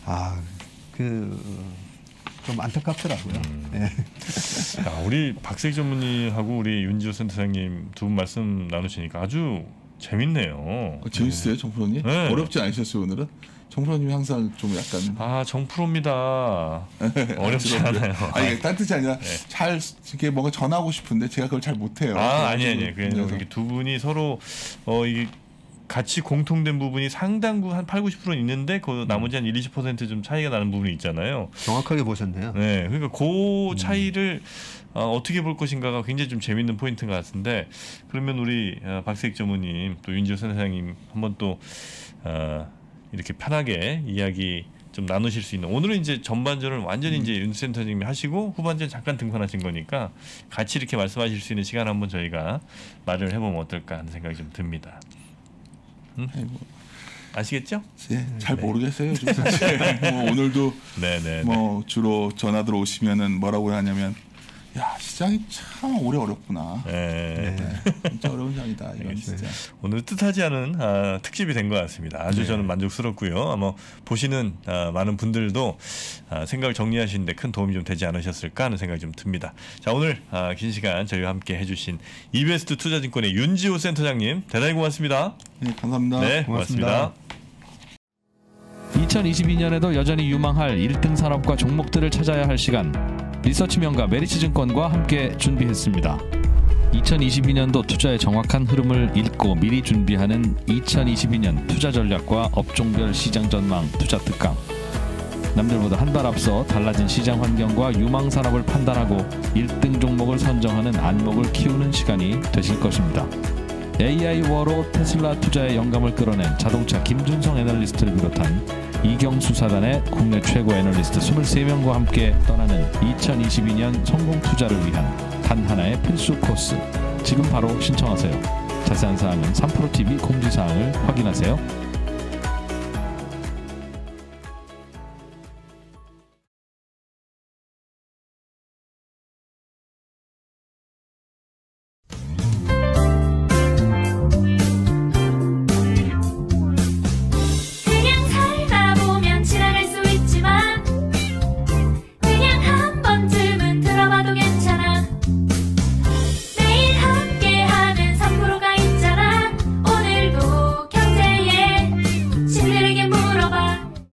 좀 안타깝더라고요. 우리 박세익 전무님하고 우리 윤지호 센터장님 두 분 말씀 나누시니까 아주 재밌네요. 재밌어요, 정프로님? 네. 어렵지 않으셨어요 오늘은? 정프로님이 항상 좀 약간 정프로입니다. 어렵지 않아요. 아니 딴 뜻이 아니라 잘 이렇게 뭔가 전하고 싶은데 제가 그걸 잘 못해요. 아니에요. 그냥 두 분이 서로 이게 같이 공통된 부분이 상당 한 8-90% 있는데 그 나머지 한 1-20% 좀 차이가 나는 부분이 있잖아요. 정확하게 보셨네요. 네, 그러니까 그 차이를 어떻게 볼 것인가가 굉장히 좀 재밌는 포인트인 것 같은데 그러면 우리 박세익 전무님 또 윤지호 센터장님 한번 또 이렇게 편하게 이야기 좀 나누실 수 있는 오늘은 이제 전반전을 완전히 이제 윤 센터님이 하시고 후반전 잠깐 등판하신 거니까 같이 이렇게 말씀하실 수 있는 시간 한번 저희가 말을 해보면 어떨까 하는 생각이 좀 듭니다. 아시겠죠? 잘 모르겠어요. 사실 뭐 오늘도 뭐 주로 전화들 오시면은 뭐라고 하냐면 야 시장이 참 오래 어렵구나. 진짜 어려운 시장이다. 이건 진짜. 오늘 뜻하지 않은 특집이 된 것 같습니다. 아주 저는 만족스럽고요. 아마 보시는 많은 분들도 생각을 정리하시는데 큰 도움이 좀 되지 않으셨을까 하는 생각이 좀 듭니다. 자 오늘 긴 시간 저희와 함께 해주신 이베스트 투자증권의 윤지호 센터장님 대단히 고맙습니다. 네 감사합니다. 네 고맙습니다. 2022년에도 여전히 유망할 1등 산업과 종목들을 찾아야 할 시간, 리서치명가 메리츠증권과 함께 준비했습니다. 2022년도 투자의 정확한 흐름을 읽고 미리 준비하는 2022년 투자 전략과 업종별 시장 전망 투자 특강. 남들보다 한 발 앞서 달라진 시장 환경과 유망 산업을 판단하고 1등 종목을 선정하는 안목을 키우는 시간이 되실 것입니다. AI 워로 테슬라 투자에 영감을 끌어낸 자동차 김준성 애널리스트를 비롯한 이경수 사단의 국내 최고 애널리스트 23명과 함께 떠나는 2022년 성공 투자를 위한 단 하나의 필수 코스. 지금 바로 신청하세요. 자세한 사항은 3프로TV 공지사항을 확인하세요.